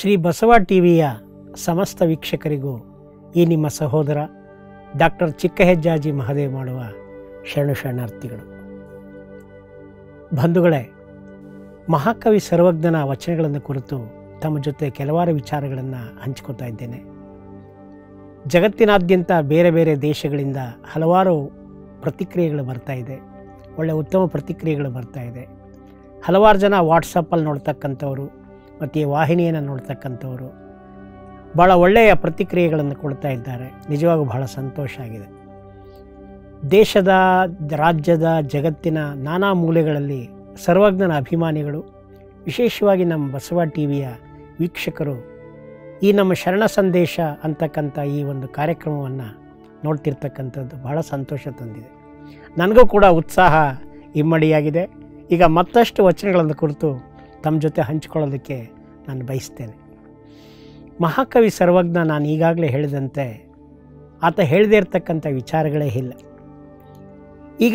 ಶ್ರೀ ಬಸವ ಟಿವಿಯ ಸಮಸ್ತ ವೀಕ್ಷಕರಿಗೂ ಈ ನಿಮ್ಮ ಸಹೋದರ ಡಾಕ್ಟರ್ ಚಿಕ್ಕಹೆಜ್ಜಾಜಿ ಮಹದೇವ್ ಮಾಡುವ ಶರಣು ಶರಣಾರ್ಥಿಗಳು. ಬಂಧುಗಳೇ, ಮಹಾಕವಿ ಸರ್ವಜ್ಞನ ವಚನಗಳನ್ನು ಕುರಿತು ತಮ್ಮ ಜೊತೆ ಕೆಲವಾರು ವಿಚಾರಗಳನ್ನು ಹಂಚಿಕೊತಾ ಇದ್ದೇನೆ. ಜಗತ್ತಿನಾದ್ಯಂತ ಬೇರೆ ಬೇರೆ ದೇಶಗಳಿಂದ ಹಲವಾರು ಪ್ರತಿಕ್ರಿಯೆಗಳು ಬರ್ತಾ ಇದೆ, ಒಳ್ಳೆಯ ಉತ್ತಮ ಪ್ರತಿಕ್ರಿಯೆಗಳು ಬರ್ತಾ ಇದೆ. ಹಲವಾರು ಜನ ವಾಟ್ಸಪ್ಪಲ್ಲಿ ನೋಡ್ತಕ್ಕಂಥವ್ರು ಮತ್ತು ಈ ವಾಹಿನಿಯನ್ನು ನೋಡ್ತಕ್ಕಂಥವ್ರು ಭಾಳ ಒಳ್ಳೆಯ ಪ್ರತಿಕ್ರಿಯೆಗಳನ್ನು ಕೊಡ್ತಾ ಇದ್ದಾರೆ. ನಿಜವಾಗೂ ಬಹಳ ಸಂತೋಷ ಆಗಿದೆ. ದೇಶದ, ರಾಜ್ಯದ, ಜಗತ್ತಿನ ನಾನಾ ಮೂಲೆಗಳಲ್ಲಿ ಸರ್ವಜ್ಞನ ಅಭಿಮಾನಿಗಳು, ವಿಶೇಷವಾಗಿ ನಮ್ಮ ಬಸವ ಟಿವಿಯ ವೀಕ್ಷಕರು ಈ ನಮ್ಮ ಶರಣ ಸಂದೇಶ ಅಂತಕ್ಕಂಥ ಈ ಒಂದು ಕಾರ್ಯಕ್ರಮವನ್ನು ನೋಡ್ತಿರ್ತಕ್ಕಂಥದ್ದು ಬಹಳ ಸಂತೋಷ ತಂದಿದೆ. ನನಗೂ ಕೂಡ ಉತ್ಸಾಹ ಇಮ್ಮಡಿಯಾಗಿದೆ. ಈಗ ಮತ್ತಷ್ಟು ವಚನಗಳನ್ನು ಕುರಿತು ತಮ್ಮ ಜೊತೆ ಹಂಚಿಕೊಳ್ಳೋದಕ್ಕೆ ನಾನು ಬಯಸ್ತೇನೆ. ಮಹಾಕವಿ ಸರ್ವಜ್ಞ, ನಾನು ಈಗಾಗಲೇ ಹೇಳಿದಂತೆ ಆತ ಹೇಳದೇ ಇರತಕ್ಕಂಥ ವಿಚಾರಗಳೇ ಇಲ್ಲ. ಈಗ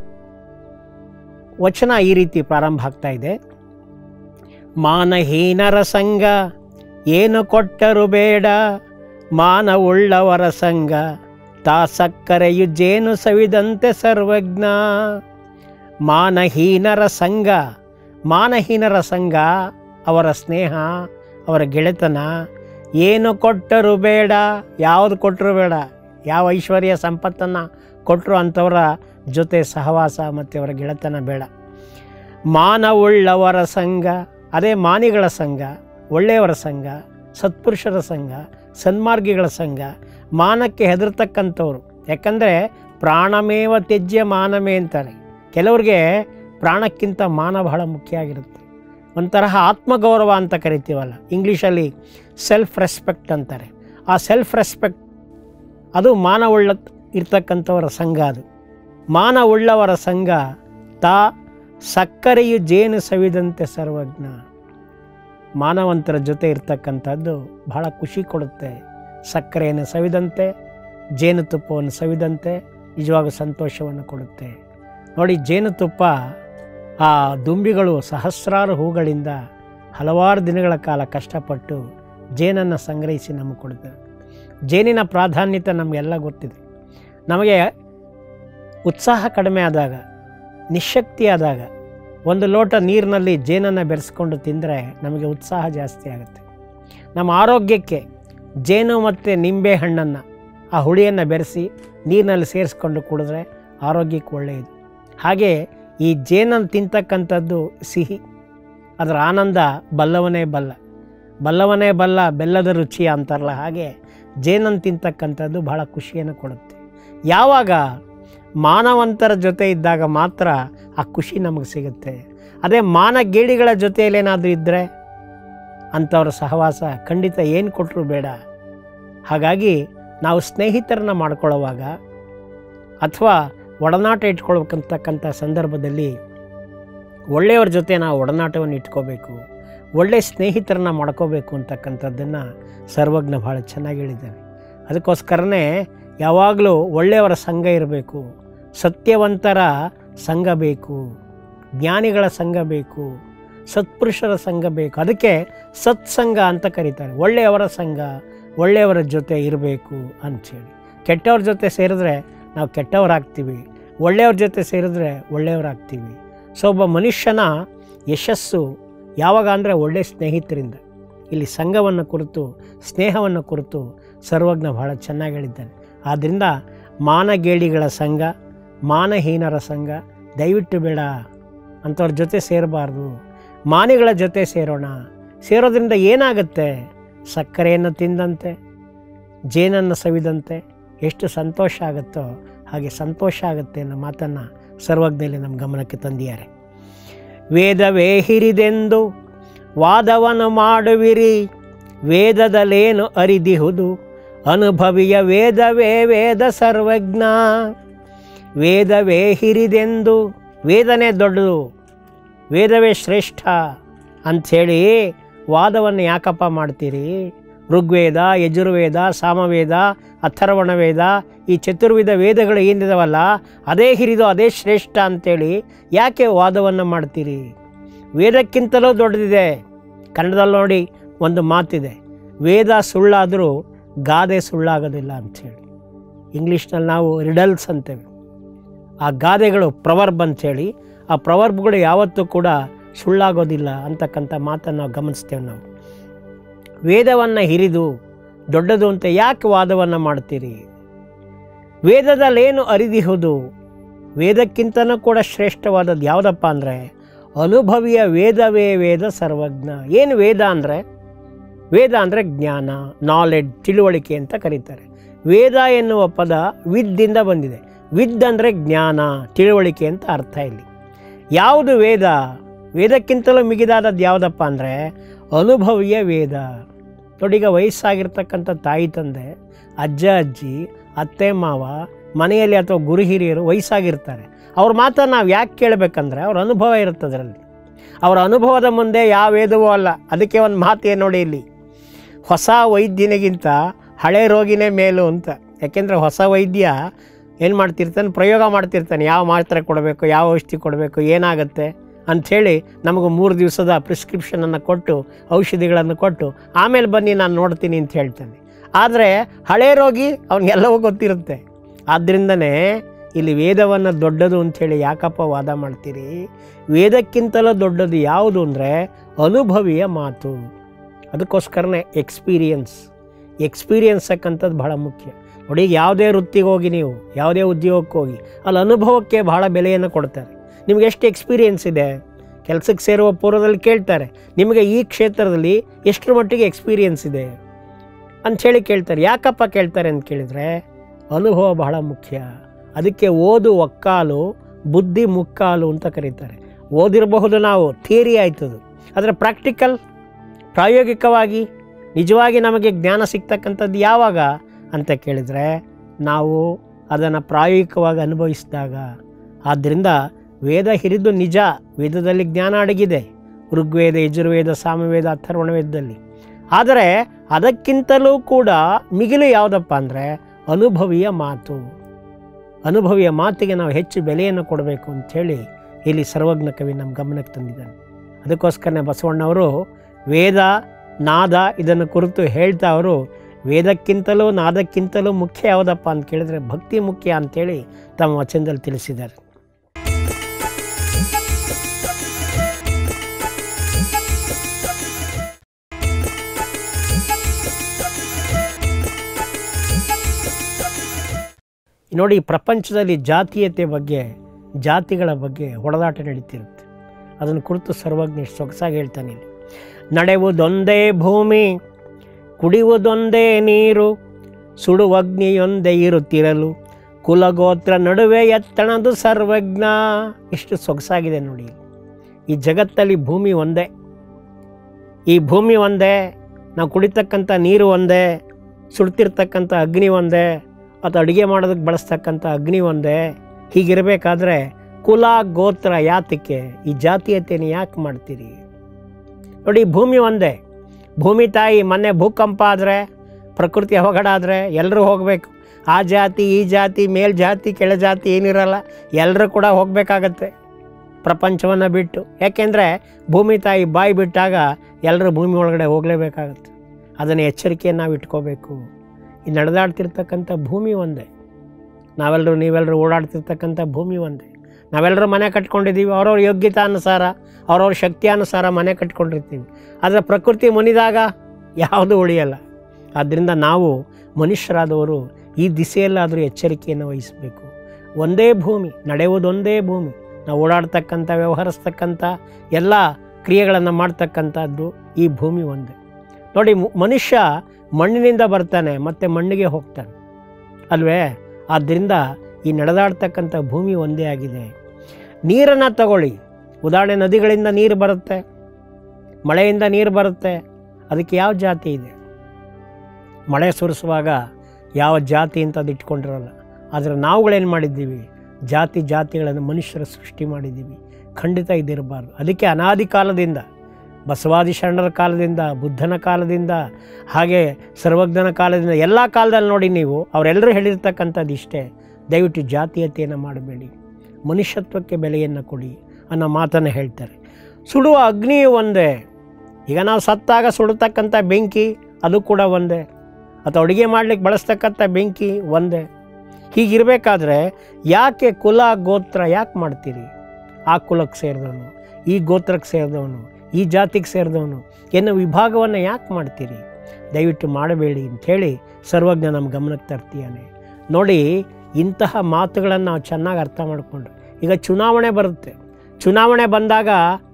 ವಚನ ಈ ರೀತಿ ಪ್ರಾರಂಭ ಆಗ್ತಾ ಇದೆ. ಮಾನಹೀನರ ಸಂಗ ಏನು ಕೊಟ್ಟರು ಬೇಡ, ಮಾನವುಳ್ಳವರ ಸಂಗ ತಾ ಸಕ್ಕರೆಯು ಜೇನು ಸವಿದಂತೆ ಸರ್ವಜ್ಞ. ಮಾನಹೀನರ ಸಂಗ, ಮಾನಹೀನರ ಸಂಗ, ಅವರ ಸ್ನೇಹ, ಅವರ ಗೆಳೆತನ ಏನು ಕೊಟ್ಟರು ಬೇಡ, ಯಾವುದು ಕೊಟ್ಟರು ಬೇಡ, ಯಾವ ಐಶ್ವರ್ಯ ಸಂಪತ್ತನ್ನು ಕೊಟ್ಟರು ಅಂಥವರ ಜೊತೆ ಸಹವಾಸ ಮತ್ತು ಅವರ ಗೆಳೆತನ ಬೇಡ. ಮಾನವುಳ್ಳವರ ಸಂಘ, ಅದೇ ಮಾನಿಗಳ ಸಂಘ, ಒಳ್ಳೆಯವರ ಸಂಘ, ಸತ್ಪುರುಷರ ಸಂಘ, ಸನ್ಮಾರ್ಗಿಗಳ ಸಂಘ, ಮಾನಕ್ಕೆ ಹೆದರ್ತಕ್ಕಂಥವ್ರು. ಯಾಕಂದರೆ ಪ್ರಾಣಮೇವ ತ್ಯಜ್ಯ ಮಾನಮೇ ಅಂತಾರೆ. ಕೆಲವ್ರಿಗೆ ಪ್ರಾಣಕ್ಕಿಂತ ಮಾನ ಬಹಳ ಮುಖ್ಯ ಆಗಿರುತ್ತೆ. ಒಂಥರಹ ಆತ್ಮಗೌರವ ಅಂತ ಕರಿತೀವಲ್ಲ, ಇಂಗ್ಲೀಷಲ್ಲಿ ಸೆಲ್ಫ್ ರೆಸ್ಪೆಕ್ಟ್ ಅಂತಾರೆ. ಆ ಸೆಲ್ಫ್ ರೆಸ್ಪೆಕ್ಟ್ ಅದು ಮಾನವುಳ್ಳ ಇರ್ತಕ್ಕಂಥವರ ಸಂಘ. ಅದು ಮಾನವುಳ್ಳವರ ಸಂಘ ತಾ ಸಕ್ಕರೆಯು ಜೇನು ಸವಿದಂತೆ ಸರ್ವಜ್ಞ. ಮಾನವಂತರ ಜೊತೆ ಇರ್ತಕ್ಕಂಥದ್ದು ಬಹಳ ಖುಷಿ ಕೊಡುತ್ತೆ. ಸಕ್ಕರೆಯನ್ನು ಸವಿದಂತೆ, ಜೇನುತುಪ್ಪವನ್ನು ಸವಿದಂತೆ ನಿಜವಾಗೂ ಸಂತೋಷವನ್ನು ಕೊಡುತ್ತೆ. ನೋಡಿ, ಜೇನುತುಪ್ಪ, ಆ ದುಂಬಿಗಳು ಸಹಸ್ರಾರು ಹೂಗಳಿಂದ ಹಲವಾರು ದಿನಗಳ ಕಾಲ ಕಷ್ಟಪಟ್ಟು ಜೇನನ್ನು ಸಂಗ್ರಹಿಸಿ ನಮಗೆ ಕೊಡುತ್ತೆ. ಜೇನಿನ ಪ್ರಾಧಾನ್ಯತೆ ನಮಗೆಲ್ಲ ಗೊತ್ತಿದೆ. ನಮಗೆ ಉತ್ಸಾಹ ಕಡಿಮೆ ಆದಾಗ, ನಿಶಕ್ತಿ ಆದಾಗ ಒಂದು ಲೋಟ ನೀರಿನಲ್ಲಿ ಜೇನನ್ನು ಬೆರೆಸ್ಕೊಂಡು ತಿಂದರೆ ನಮಗೆ ಉತ್ಸಾಹ ಜಾಸ್ತಿ ಆಗುತ್ತೆ. ನಮ್ಮ ಆರೋಗ್ಯಕ್ಕೆ ಜೇನು ಮತ್ತು ನಿಂಬೆ ಹಣ್ಣನ್ನು, ಆ ಹುಳಿಯನ್ನು ಬೆರೆಸಿ ನೀರಿನಲ್ಲಿ ಸೇರಿಸ್ಕೊಂಡು ಕುಡಿದ್ರೆ ಆರೋಗ್ಯಕ್ಕೆ ಒಳ್ಳೆಯದು. ಹಾಗೆ ಈ ಜೇನನ್ನು ತಿಂತಕ್ಕಂಥದ್ದು ಸಿಹಿ, ಅದರ ಆನಂದ ಬಲ್ಲವನೇ ಬಲ್ಲ, ಬಲ್ಲವನೇ ಬಲ್ಲ ಬೆಲ್ಲದ ರುಚಿ ಅಂತಾರಲ್ಲ, ಹಾಗೆ ಜೇನನ್ನು ತಿಂತಕ್ಕಂಥದ್ದು ಬಹಳ ಖುಷಿಯನ್ನು ಕೊಡುತ್ತೆ. ಯಾವಾಗ ಮಾನವಂತರ ಜೊತೆ ಇದ್ದಾಗ ಮಾತ್ರ ಆ ಖುಷಿ ನಮಗೆ ಸಿಗುತ್ತೆ. ಅದೇ ಮಾನಗೇಡಿಗಳ ಜೊತೆಯಲ್ಲೇನಾದರೂ ಇದ್ದರೆ ಅಂಥವ್ರ ಸಹವಾಸ ಖಂಡಿತ ಏನು ಕೊಟ್ಟರು ಬೇಡ. ಹಾಗಾಗಿ ನಾವು ಸ್ನೇಹಿತರನ್ನ ಮಾಡ್ಕೊಳ್ಳೋವಾಗ ಅಥವಾ ಒಡನಾಟ ಇಟ್ಕೊಳ್ಬೇಕಂತಕ್ಕಂಥ ಸಂದರ್ಭದಲ್ಲಿ ಒಳ್ಳೆಯವ್ರ ಜೊತೆ ನಾವು ಒಡನಾಟವನ್ನು ಇಟ್ಕೋಬೇಕು, ಒಳ್ಳೆಯ ಸ್ನೇಹಿತರನ್ನ ಮಾಡ್ಕೋಬೇಕು ಅಂತಕ್ಕಂಥದ್ದನ್ನು ಸರ್ವಜ್ಞ ಭಾಳ ಚೆನ್ನಾಗಿ ಹೇಳಿದ್ದಾನೆ. ಅದಕ್ಕೋಸ್ಕರನೇ ಯಾವಾಗಲೂ ಒಳ್ಳೆಯವರ ಸಂಘ ಇರಬೇಕು, ಸತ್ಯವಂತರ ಸಂಘ ಬೇಕು, ಜ್ಞಾನಿಗಳ ಸಂಘ ಬೇಕು, ಸತ್ಪುರುಷರ ಸಂಘ ಬೇಕು. ಅದಕ್ಕೆ ಸತ್ಸಂಗ ಅಂತ ಕರೀತಾರೆ. ಒಳ್ಳೆಯವರ ಸಂಘ, ಒಳ್ಳೆಯವರ ಜೊತೆ ಇರಬೇಕು ಅಂಥೇಳಿ. ಕೆಟ್ಟವ್ರ ಜೊತೆ ಸೇರಿದ್ರೆ ನಾವು ಕೆಟ್ಟವರಾಗ್ತೀವಿ, ಒಳ್ಳೆಯವ್ರ ಜೊತೆ ಸೇರಿದ್ರೆ ಒಳ್ಳೆಯವರಾಗ್ತೀವಿ. ಸೊ ಒಬ್ಬ ಮನುಷ್ಯನ ಯಶಸ್ಸು ಯಾವಾಗ ಅಂದರೆ ಒಳ್ಳೆಯ ಸ್ನೇಹಿತರಿಂದ. ಇಲ್ಲಿ ಸಂಘವನ್ನು ಕುರಿತು, ಸ್ನೇಹವನ್ನು ಕುರಿತು ಸರ್ವಜ್ಞ ಬಹಳ ಚೆನ್ನಾಗಿ ಹೇಳಿದ್ದಾನೆ. ಆದ್ದರಿಂದ ಮಾನಗೇಡಿಗಳ ಸಂಘ, ಮಾನಹೀನರ ಸಂಘ ದಯವಿಟ್ಟು ಬೇಡ, ಅಂಥವ್ರ ಜೊತೆ ಸೇರಬಾರ್ದು. ಮಾನಿಗಳ ಜೊತೆ ಸೇರೋಣ. ಸೇರೋದ್ರಿಂದ ಏನಾಗುತ್ತೆ? ಸಕ್ಕರೆಯನ್ನು ತಿಂದಂತೆ, ಜೇನನ್ನು ಸವಿದಂತೆ ಎಷ್ಟು ಸಂತೋಷ ಆಗುತ್ತೋ ಹಾಗೆ ಸಂತೋಷ ಆಗುತ್ತೆ ಅನ್ನೋ ಮಾತನ್ನು ಸರ್ವಜ್ಞಲ್ಲಿ ನಮ್ಮ ಗಮನಕ್ಕೆ ತಂದಿದ್ದಾರೆ. ವೇದವೇ ಹಿರಿದೆಂದು ವಾದವನ್ನು ಮಾಡುವಿರಿ, ವೇದದಲ್ಲೇನು ಅರಿದಿಹುದು, ಅನುಭವಿಯ ವೇದವೇ ವೇದ ಸರ್ವಜ್ಞ. ವೇದವೇ ಹಿರಿದೆಂದು, ವೇದನೇ ದೊಡ್ಡದು, ವೇದವೇ ಶ್ರೇಷ್ಠ ಅಂಥೇಳಿ ವಾದವನ್ನು ಯಾಕಪ್ಪ ಮಾಡ್ತೀರಿ? ಋಗ್ವೇದ, ಯಜುರ್ವೇದ, ಸಾಮವೇದ, ಅಥರ್ವಣ ವೇದ, ಈ ಚತುರ್ವಿಧ ವೇದಗಳು ಏನಿದಾವಲ್ಲ ಅದೇ ಹಿರಿದು, ಅದೇ ಶ್ರೇಷ್ಠ ಅಂಥೇಳಿ ಯಾಕೆ ವಾದವನ್ನು ಮಾಡ್ತೀರಿ? ವೇದಕ್ಕಿಂತಲೂ ದೊಡ್ಡದಿದೆ. ಕನ್ನಡದಲ್ಲಿ ನೋಡಿ, ಒಂದು ಮಾತಿದೆ, ವೇದ ಸುಳ್ಳಾದರೂ ಗಾದೆ ಸುಳ್ಳಾಗೋದಿಲ್ಲ ಅಂಥೇಳಿ. ಇಂಗ್ಲೀಷ್ನಲ್ಲಿ ನಾವು ರಿಡಲ್ಸ್ ಅಂತೇವೆ. ಆ ಗಾದೆಗಳು ಪ್ರವರ್ಬ್ ಅಂಥೇಳಿ, ಆ ಪ್ರವರ್ಬ್ಗಳು ಯಾವತ್ತೂ ಕೂಡ ಸುಳ್ಳಾಗೋದಿಲ್ಲ ಅಂತಕ್ಕಂಥ ಮಾತನ್ನು ನಾವು ಗಮನಿಸ್ತೇವೆ. ನಾವು ವೇದವನ್ನು ಹಿರಿದು ದೊಡ್ಡದು ಅಂತ ಯಾಕೆ ವಾದವನ್ನು ಮಾಡ್ತೀರಿ? ವೇದದಲ್ಲೇನು ಅರಿದಿಹುದು? ವೇದಕ್ಕಿಂತನೂ ಕೂಡ ಶ್ರೇಷ್ಠವಾದದ್ದು ಯಾವುದಪ್ಪ ಅಂದರೆ ಅನುಭವಿಯ ವೇದವೇ ವೇದ ಸರ್ವಜ್ಞ. ಏನು ವೇದ ಅಂದರೆ? ವೇದ ಅಂದರೆ ಜ್ಞಾನ, ನಾಲೆಡ್ಜ್, ತಿಳುವಳಿಕೆ ಅಂತ ಕರೀತಾರೆ. ವೇದ ಎನ್ನುವ ಪದ ವಿದ್ದಿಂದ ಬಂದಿದೆ. ವಿದ್ ಅಂದರೆ ಜ್ಞಾನ, ತಿಳುವಳಿಕೆ ಅಂತ ಅರ್ಥ. ಇಲ್ಲಿ ಯಾವುದು ವೇದ? ವೇದಕ್ಕಿಂತಲೂ ಮಿಗಿದಾದದ್ದು ಯಾವುದಪ್ಪ ಅಂದರೆ ಅನುಭವಿಯ ವೇದ. ನೋಡಿ, ಈಗ ವಯಸ್ಸಾಗಿರ್ತಕ್ಕಂಥ ತಾಯಿ ತಂದೆ, ಅಜ್ಜ ಅಜ್ಜಿ, ಅತ್ತೆ ಮಾವ, ಮನೆಯಲ್ಲಿ ಅಥವಾ ಗುರು ಹಿರಿಯರು ವಯಸ್ಸಾಗಿರ್ತಾರೆ. ಅವ್ರ ಮಾತನ್ನು ನಾವು ಯಾಕೆ ಕೇಳಬೇಕಂದ್ರೆ ಅವ್ರ ಅನುಭವ ಇರುತ್ತೆ ಅದರಲ್ಲಿ. ಅವರ ಅನುಭವದ ಮುಂದೆ ಯಾವ ವೇದವೂ ಅಲ್ಲ. ಅದಕ್ಕೆ ಒಂದು ಮಾತು ನೋಡಿ, ಇಲ್ಲಿ ಹೊಸ ವೈದ್ಯನಿಗಿಂತ ಹಳೆ ರೋಗಿನೇ ಮೇಲು ಅಂತ. ಯಾಕೆಂದರೆ ಹೊಸ ವೈದ್ಯ ಏನು ಮಾಡ್ತಿರ್ತಾನೆ? ಪ್ರಯೋಗ ಮಾಡ್ತಿರ್ತಾನೆ. ಯಾವ ಮಾತ್ರೆ ಕೊಡಬೇಕು, ಯಾವ ಔಷಧಿ ಕೊಡಬೇಕು, ಏನಾಗುತ್ತೆ ಅಂಥೇಳಿ ನಮಗೆ 3 ದಿವಸದ ಪ್ರಿಸ್ಕ್ರಿಪ್ಷನನ್ನು ಕೊಟ್ಟು, ಔಷಧಿಗಳನ್ನು ಕೊಟ್ಟು ಆಮೇಲೆ ಬನ್ನಿ ನಾನು ನೋಡ್ತೀನಿ ಅಂತ ಹೇಳ್ತಾನೆ. ಆದರೆ ಹಳೆ ರೋಗಿ ಅವನಿಗೆಲ್ಲವೂ ಗೊತ್ತಿರುತ್ತೆ. ಆದ್ದರಿಂದನೇ ಇಲ್ಲಿ ವೇದವನ್ನು ದೊಡ್ಡದು ಅಂಥೇಳಿ ಯಾಕಪ್ಪ ವಾದ ಮಾಡ್ತೀರಿ? ವೇದಕ್ಕಿಂತಲೂ ದೊಡ್ಡದು ಯಾವುದು ಅಂದರೆ ಅನುಭವಿಯ ಮಾತು. ಅದಕ್ಕೋಸ್ಕರನೇ ಎಕ್ಸ್ಪೀರಿಯನ್ಸ್ ಅಂತಕ್ಕಂಥದ್ದು ಬಹಳ ಮುಖ್ಯ. ನೋಡಿ, ಯಾವುದೇ ವೃತ್ತಿಗೆ ಹೋಗಿ, ನೀವು ಯಾವುದೇ ಉದ್ಯೋಗಕ್ಕೆ ಹೋಗಿ, ಅಲ್ಲಿ ಅನುಭವಕ್ಕೆ ಬಹಳ ಬೆಲೆಯನ್ನು ಕೊಡ್ತಾರೆ. ನಿಮಗೆ ಎಷ್ಟು ಎಕ್ಸ್ಪೀರಿಯನ್ಸ್ ಇದೆ? ಕೆಲಸಕ್ಕೆ ಸೇರುವ ಪೂರ್ವದಲ್ಲಿ ಕೇಳ್ತಾರೆ, ನಿಮಗೆ ಈ ಕ್ಷೇತ್ರದಲ್ಲಿ ಎಷ್ಟರ ಮಟ್ಟಿಗೆ ಎಕ್ಸ್ಪೀರಿಯನ್ಸ್ ಇದೆ ಅಂಥೇಳಿ ಕೇಳ್ತಾರೆ. ಯಾಕಪ್ಪ ಕೇಳ್ತಾರೆ ಅಂತ ಕೇಳಿದರೆ ಅನುಭವ ಬಹಳ ಮುಖ್ಯ. ಅದಕ್ಕೆ ಓದು ಒಕ್ಕಾಲು, ಬುದ್ಧಿ ಮುಕ್ಕಾಲು ಅಂತ ಕರೀತಾರೆ. ಓದಿರಬಹುದು ನಾವು, ಥಿಯರಿ ಆಯ್ತದು. ಆದರೆ ಪ್ರಾಯೋಗಿಕವಾಗಿ ನಿಜವಾಗಿ ನಮಗೆ ಜ್ಞಾನ ಸಿಗ್ತಕ್ಕಂಥದ್ದು ಯಾವಾಗ ಅಂತ ಕೇಳಿದರೆ ನಾವು ಅದನ್ನು ಪ್ರಾಯೋಗಿಕವಾಗಿ ಅನುಭವಿಸಿದಾಗ. ಆದ್ದರಿಂದ ವೇದ ಹಿರಿದು ನಿಜ, ವೇದದಲ್ಲಿ ಜ್ಞಾನ ಅಡಗಿದೆ, ಋಗ್ವೇದ, ಯಜುರ್ವೇದ, ಸಾಮವೇದ, ಅಥರ್ವಣ ವೇದದಲ್ಲಿ. ಆದರೆ ಅದಕ್ಕಿಂತಲೂ ಕೂಡ ಮಿಗಿಲು ಯಾವುದಪ್ಪ ಅಂದರೆ ಅನುಭವಿಯ ಮಾತು. ಅನುಭವಿಯ ಮಾತಿಗೆ ನಾವು ಹೆಚ್ಚು ಬೆಲೆಯನ್ನು ಕೊಡಬೇಕು ಅಂಥೇಳಿ ಇಲ್ಲಿ ಸರ್ವಜ್ಞ ಕವಿ ನಮ್ಮ ಗಮನಕ್ಕೆ ತಂದಿದ್ದಾನೆ. ಅದಕ್ಕೋಸ್ಕರನೇ ಬಸವಣ್ಣವರು ವೇದ, ನಾದ ಇದನ್ನು ಕುರಿತು ಹೇಳ್ತಾ ಅವರು ವೇದಕ್ಕಿಂತಲೂ ನಾದಕ್ಕಿಂತಲೂ ಮುಖ್ಯ ಯಾವುದಪ್ಪ ಅಂತ ಕೇಳಿದರೆ ಭಕ್ತಿ ಮುಖ್ಯ ಅಂಥೇಳಿ ತಮ್ಮ ವಚನದಲ್ಲಿ ತಿಳಿಸಿದ್ದಾರೆ. ನೋಡಿ, ಪ್ರಪಂಚದಲ್ಲಿ ಜಾತೀಯತೆ ಬಗ್ಗೆ, ಜಾತಿಗಳ ಬಗ್ಗೆ ಹೊಡೆದಾಟ ನಡೀತಿರುತ್ತೆ. ಅದನ್ನು ಕುರಿತು ಸರ್ವಜ್ಞ ಸೊಗಸಾಗಿ ಹೇಳ್ತಾನೆ. ಇಲ್ಲಿ ನಡೆಯುವುದೊಂದೇ ಭೂಮಿ, ಕುಡಿಯುವುದೊಂದೇ ನೀರು, ಸುಡುವಗ್ನಿಯೊಂದೇ ಇರುತ್ತಿರಲು ಕುಲಗೋತ್ರ ನಡುವೆ ಎತ್ತಣದು ಸರ್ವಜ್ಞ. ಎಷ್ಟು ಸೊಗಸಾಗಿದೆ ನೋಡಿ. ಈ ಜಗತ್ತಲ್ಲಿ ಭೂಮಿ ಒಂದೇ, ಈ ಭೂಮಿ ಒಂದೇ, ನಾವು ಕುಡಿತಕ್ಕಂಥ ನೀರು ಒಂದೇ, ಸುಡ್ತಿರ್ತಕ್ಕಂಥ ಅಗ್ನಿ ಒಂದೇ, ಅಥವಾ ಅಡುಗೆ ಮಾಡೋದಕ್ಕೆ ಬಳಸ್ತಕ್ಕಂಥ ಅಗ್ನಿ ಒಂದೇ. ಹೀಗಿರಬೇಕಾದ್ರೆ ಕುಲ ಗೋತ್ರ ಯಾತಕ್ಕೆ? ಈ ಜಾತೀಯತೆಯನ್ನು ಯಾಕೆ ಮಾಡ್ತೀರಿ? ನೋಡಿ, ಭೂಮಿ ಒಂದೇ. ಭೂಮಿ ತಾಯಿ ಮೊನ್ನೆ ಭೂಕಂಪ ಆದರೆ, ಪ್ರಕೃತಿ ಅವಘಡ ಆದರೆ ಎಲ್ಲರೂ ಹೋಗಬೇಕು. ಆ ಜಾತಿ ಈ ಜಾತಿ, ಮೇಲ್ ಜಾತಿ ಕೆಳ ಜಾತಿ ಏನಿರಲ್ಲ, ಎಲ್ಲರೂ ಕೂಡ ಹೋಗಬೇಕಾಗತ್ತೆ ಪ್ರಪಂಚವನ್ನು ಬಿಟ್ಟು. ಯಾಕೆಂದರೆ ಭೂಮಿ ತಾಯಿ ಬಾಯಿ ಬಿಟ್ಟಾಗ ಎಲ್ಲರೂ ಭೂಮಿ ಒಳಗಡೆ ಹೋಗಲೇಬೇಕಾಗತ್ತೆ. ಅದನ್ನು ಎಚ್ಚರಿಕೆಯನ್ನು ನಾವು ಇಟ್ಕೋಬೇಕು. ಈ ನಡೆದಾಡ್ತಿರ್ತಕ್ಕಂಥ ಭೂಮಿ ಒಂದೇ, ನಾವೆಲ್ಲರೂ ನೀವೆಲ್ಲರೂ ಓಡಾಡ್ತಿರ್ತಕ್ಕಂಥ ಭೂಮಿ ಒಂದೇ. ನಾವೆಲ್ಲರೂ ಮನೆ ಕಟ್ಕೊಂಡಿದ್ದೀವಿ, ಅವ್ರವ್ರ ಯೋಗ್ಯತಾನುಸಾರ, ಅವ್ರವ್ರ ಶಕ್ತಿಯಾನುಸಾರ ಮನೆ ಕಟ್ಕೊಂಡಿರ್ತೀವಿ. ಆದರೆ ಪ್ರಕೃತಿ ಮುನಿದಾಗ ಯಾವುದೂ ಉಳಿಯಲ್ಲ. ಆದ್ದರಿಂದ ನಾವು ಮನುಷ್ಯರಾದವರು ಈ ದಿಸೆಯಲ್ಲಾದರೂ ಎಚ್ಚರಿಕೆಯನ್ನು ವಹಿಸಬೇಕು. ಒಂದೇ ಭೂಮಿ, ನಡೆಯುವುದೊಂದೇ ಭೂಮಿ. ನಾವು ಓಡಾಡ್ತಕ್ಕಂಥ, ವ್ಯವಹರಿಸ್ತಕ್ಕಂಥ ಎಲ್ಲ ಕ್ರಿಯೆಗಳನ್ನು ಮಾಡ್ತಕ್ಕಂಥದ್ದು ಈ ಭೂಮಿ ಒಂದೇ. ನೋಡಿ, ಮನುಷ್ಯ ಮಣ್ಣಿನಿಂದ ಬರ್ತಾನೆ ಮತ್ತು ಮಣ್ಣಿಗೆ ಹೋಗ್ತಾನೆ ಅಲ್ವೇ? ಆದ್ದರಿಂದ ಈ ನಡೆದಾಡ್ತಕ್ಕಂಥ ಭೂಮಿ ಒಂದೇ ಆಗಿದೆ. ನೀರನ್ನು ತಗೊಳ್ಳಿ, ಉದಾಹರಣೆ ನದಿಗಳಿಂದ ನೀರು ಬರುತ್ತೆ, ಮಳೆಯಿಂದ ನೀರು ಬರುತ್ತೆ. ಅದಕ್ಕೆ ಯಾವ ಜಾತಿ ಇದೆ? ಮಳೆ ಸುರಿಸುವಾಗ ಯಾವ ಜಾತಿ ಅಂತ ಅದು ಇಟ್ಕೊಂಡಿರೋಲ್ಲ. ಆದರೆ ನಾವುಗಳೇನು ಮಾಡಿದ್ದೀವಿ? ಜಾತಿಗಳನ್ನು ಮನುಷ್ಯರ ಸೃಷ್ಟಿ ಮಾಡಿದ್ದೀವಿ. ಖಂಡಿತ ಇದಿರಬಾರ್ದು. ಅದಕ್ಕೆ ಅನಾದಿ ಕಾಲದಿಂದ, ಬಸವಾದಿ ಶರಣರ ಕಾಲದಿಂದ, ಬುದ್ಧನ ಕಾಲದಿಂದ, ಹಾಗೆ ಸರ್ವಜ್ಞನ ಕಾಲದಿಂದ, ಎಲ್ಲ ಕಾಲದಲ್ಲಿ ನೋಡಿ ನೀವು ಅವರೆಲ್ಲರೂ ಹೇಳಿರ್ತಕ್ಕಂಥದ್ದು ಇಷ್ಟೇ: ದಯವಿಟ್ಟು ಜಾತೀಯತೆಯನ್ನು ಮಾಡಬೇಡಿ, ಮನುಷ್ಯತ್ವಕ್ಕೆ ಬೆಲೆಯನ್ನು ಕೊಡಿ ಅನ್ನೋ ಮಾತನ್ನು ಹೇಳ್ತಾರೆ. ಸುಡುವ ಅಗ್ನಿಯು ಒಂದೇ. ಈಗ ನಾವು ಸತ್ತಾಗ ಸುಡತಕ್ಕಂಥ ಬೆಂಕಿ ಅದು ಕೂಡ ಒಂದೇ, ಅಥವಾ ಅಡುಗೆ ಮಾಡಲಿಕ್ಕೆ ಬಳಸ್ತಕ್ಕಂಥ ಬೆಂಕಿ ಒಂದೇ. ಹೀಗಿರಬೇಕಾದ್ರೆ ಯಾಕೆ ಕುಲ ಗೋತ್ರ ಯಾಕೆ ಮಾಡ್ತೀರಿ? ಆ ಕುಲಕ್ಕೆ ಸೇರಿದವನು, ಈ ಗೋತ್ರಕ್ಕೆ ಸೇರಿದವನು, ಈ ಜಾತಿಗೆ ಸೇರಿದವನು ಎನ್ನೋ ವಿಭಾಗವನ್ನು ಯಾಕೆ ಮಾಡ್ತೀರಿ? ದಯವಿಟ್ಟು ಮಾಡಬೇಡಿ ಅಂಥೇಳಿ ಸರ್ವಜ್ಞ ನಮ್ಮ ಗಮನಕ್ಕೆ ತರ್ತೀಯಾನೆ. ನೋಡಿ, ಇಂತಹ ಮಾತುಗಳನ್ನು ನಾವು ಚೆನ್ನಾಗಿ ಅರ್ಥ ಮಾಡಿಕೊಂಡು, ಈಗ ಚುನಾವಣೆ ಬರುತ್ತೆ, ಚುನಾವಣೆ ಬಂದಾಗ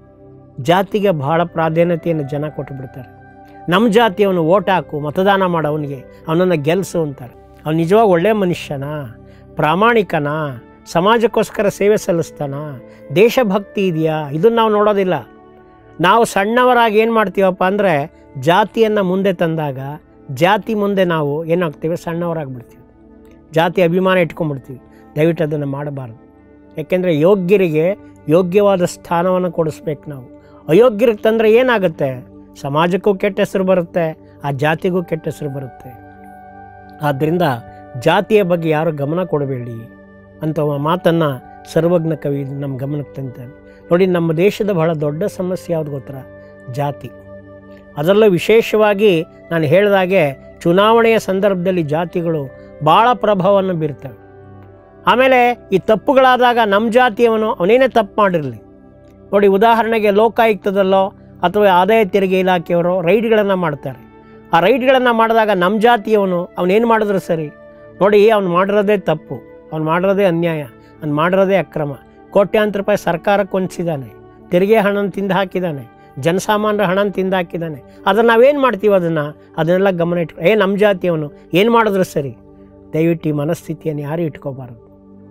ಜಾತಿಗೆ ಬಹಳ ಪ್ರಾಧಾನ್ಯತೆಯನ್ನು ಜನ ಕೊಟ್ಟುಬಿಡ್ತಾರೆ. ನಮ್ಮ ಜಾತಿಯವನು ಓಟ್ ಹಾಕು, ಮತದಾನ ಮಾಡೋವನಿಗೆ, ಅವನನ್ನು ಗೆಲ್ಲಿಸು ಅಂತಾರೆ. ಅವನು ನಿಜವಾಗಿ ಒಳ್ಳೆಯ ಮನುಷ್ಯನ, ಪ್ರಾಮಾಣಿಕನ, ಸಮಾಜಕ್ಕೋಸ್ಕರ ಸೇವೆ ಸಲ್ಲಿಸ್ತಾನ, ದೇಶಭಕ್ತಿ ಇದೆಯಾ? ಇದನ್ನು ನಾವು ನೋಡೋದಿಲ್ಲ. ನಾವು ಸಣ್ಣವರಾಗಿ ಏನು ಮಾಡ್ತೀವಪ್ಪ ಅಂದರೆ, ಜಾತಿಯನ್ನು ಮುಂದೆ ತಂದಾಗ ಜಾತಿ ಮುಂದೆ ನಾವು ಏನಾಗ್ತೀವಿ? ಸಣ್ಣವರಾಗಿಬಿಡ್ತೀವಿ, ಜಾತಿ ಅಭಿಮಾನ ಇಟ್ಕೊಂಡ್ಬಿಡ್ತೀವಿ. ದಯವಿಟ್ಟು ಅದನ್ನು ಮಾಡಬಾರ್ದು. ಯಾಕೆಂದರೆ ಯೋಗ್ಯರಿಗೆ ಯೋಗ್ಯವಾದ ಸ್ಥಾನವನ್ನು ಕೊಡಿಸ್ಬೇಕು ನಾವು. ಅಯೋಗ್ಯರಿಗೆ ತಂದರೆ ಏನಾಗುತ್ತೆ? ಸಮಾಜಕ್ಕೂ ಕೆಟ್ಟ ಹೆಸರು ಬರುತ್ತೆ, ಆ ಜಾತಿಗೂ ಕೆಟ್ಟ ಹೆಸರು ಬರುತ್ತೆ. ಆದ್ದರಿಂದ ಜಾತಿಯ ಬಗ್ಗೆ ಯಾರು ಗಮನ ಕೊಡಬೇಡಿ ಅಂತ ಮಾತನ್ನು ಸರ್ವಜ್ಞ ಕವಿ ನಮ್ಮ ಗಮನಕ್ಕೆ ತಂತಾನೆ. ನೋಡಿ, ನಮ್ಮ ದೇಶದ ಬಹಳ ದೊಡ್ಡ ಸಮಸ್ಯೆ ಯಾವುದು ಗೊತ್ತಾ? ಜಾತಿ. ಅದರಲ್ಲೂ ವಿಶೇಷವಾಗಿ ನಾನು ಹೇಳಿದಾಗೆ ಚುನಾವಣೆಯ ಸಂದರ್ಭದಲ್ಲಿ ಜಾತಿಗಳು ಭಾಳ ಪ್ರಭಾವವನ್ನು ಬೀರ್ತವೆ. ಆಮೇಲೆ ಈ ತಪ್ಪುಗಳಾದಾಗ ನಮ್ಮ ಜಾತಿಯವನು ಅವನೇನೇ ತಪ್ಪು ಮಾಡಿರಲಿ, ನೋಡಿ ಉದಾಹರಣೆಗೆ ಲೋಕಾಯುಕ್ತದಲ್ಲೋ ಅಥವಾ ಆದಾಯ ತೆರಿಗೆ ಇಲಾಖೆಯವರು ರೈಡ್ಗಳನ್ನು ಮಾಡ್ತಾರೆ. ಆ ರೈಡ್ಗಳನ್ನು ಮಾಡಿದಾಗ ನಮ್ಮ ಜಾತಿಯವನು ಅವನೇನು ಮಾಡಿದ್ರು ಸರಿ, ನೋಡಿ ಅವ್ನು ಮಾಡಿರೋದೇ ತಪ್ಪು, ಅವ್ನು ಮಾಡಿರೋದೇ ಅನ್ಯಾಯ, ಅವ್ನು ಮಾಡಿರೋದೇ ಅಕ್ರಮ. ಕೋಟ್ಯಾಂತರ ರೂಪಾಯಿ ಸರ್ಕಾರಕ್ಕೆ ಹೊಂದಿಸಿದ್ದಾನೆ, ತೆರಿಗೆ ಹಣ ತಿಂದು ಹಾಕಿದ್ದಾನೆ, ಜನಸಾಮಾನ್ಯರ ಹಣ ತಿಂದು ಹಾಕಿದ್ದಾನೆ. ಅದನ್ನು ನಾವೇನು ಮಾಡ್ತೀವಿ? ಅದನ್ನೆಲ್ಲ ಗಮನ ಇಟ್ಕೊ, ನಮ್ಮ ಜಾತಿಯವನು ಏನು ಮಾಡಿದ್ರು ಸರಿ. ದಯವಿಟ್ಟು ಈ ಮನಸ್ಥಿತಿಯನ್ನು ಯಾರೂ ಇಟ್ಕೋಬಾರದು.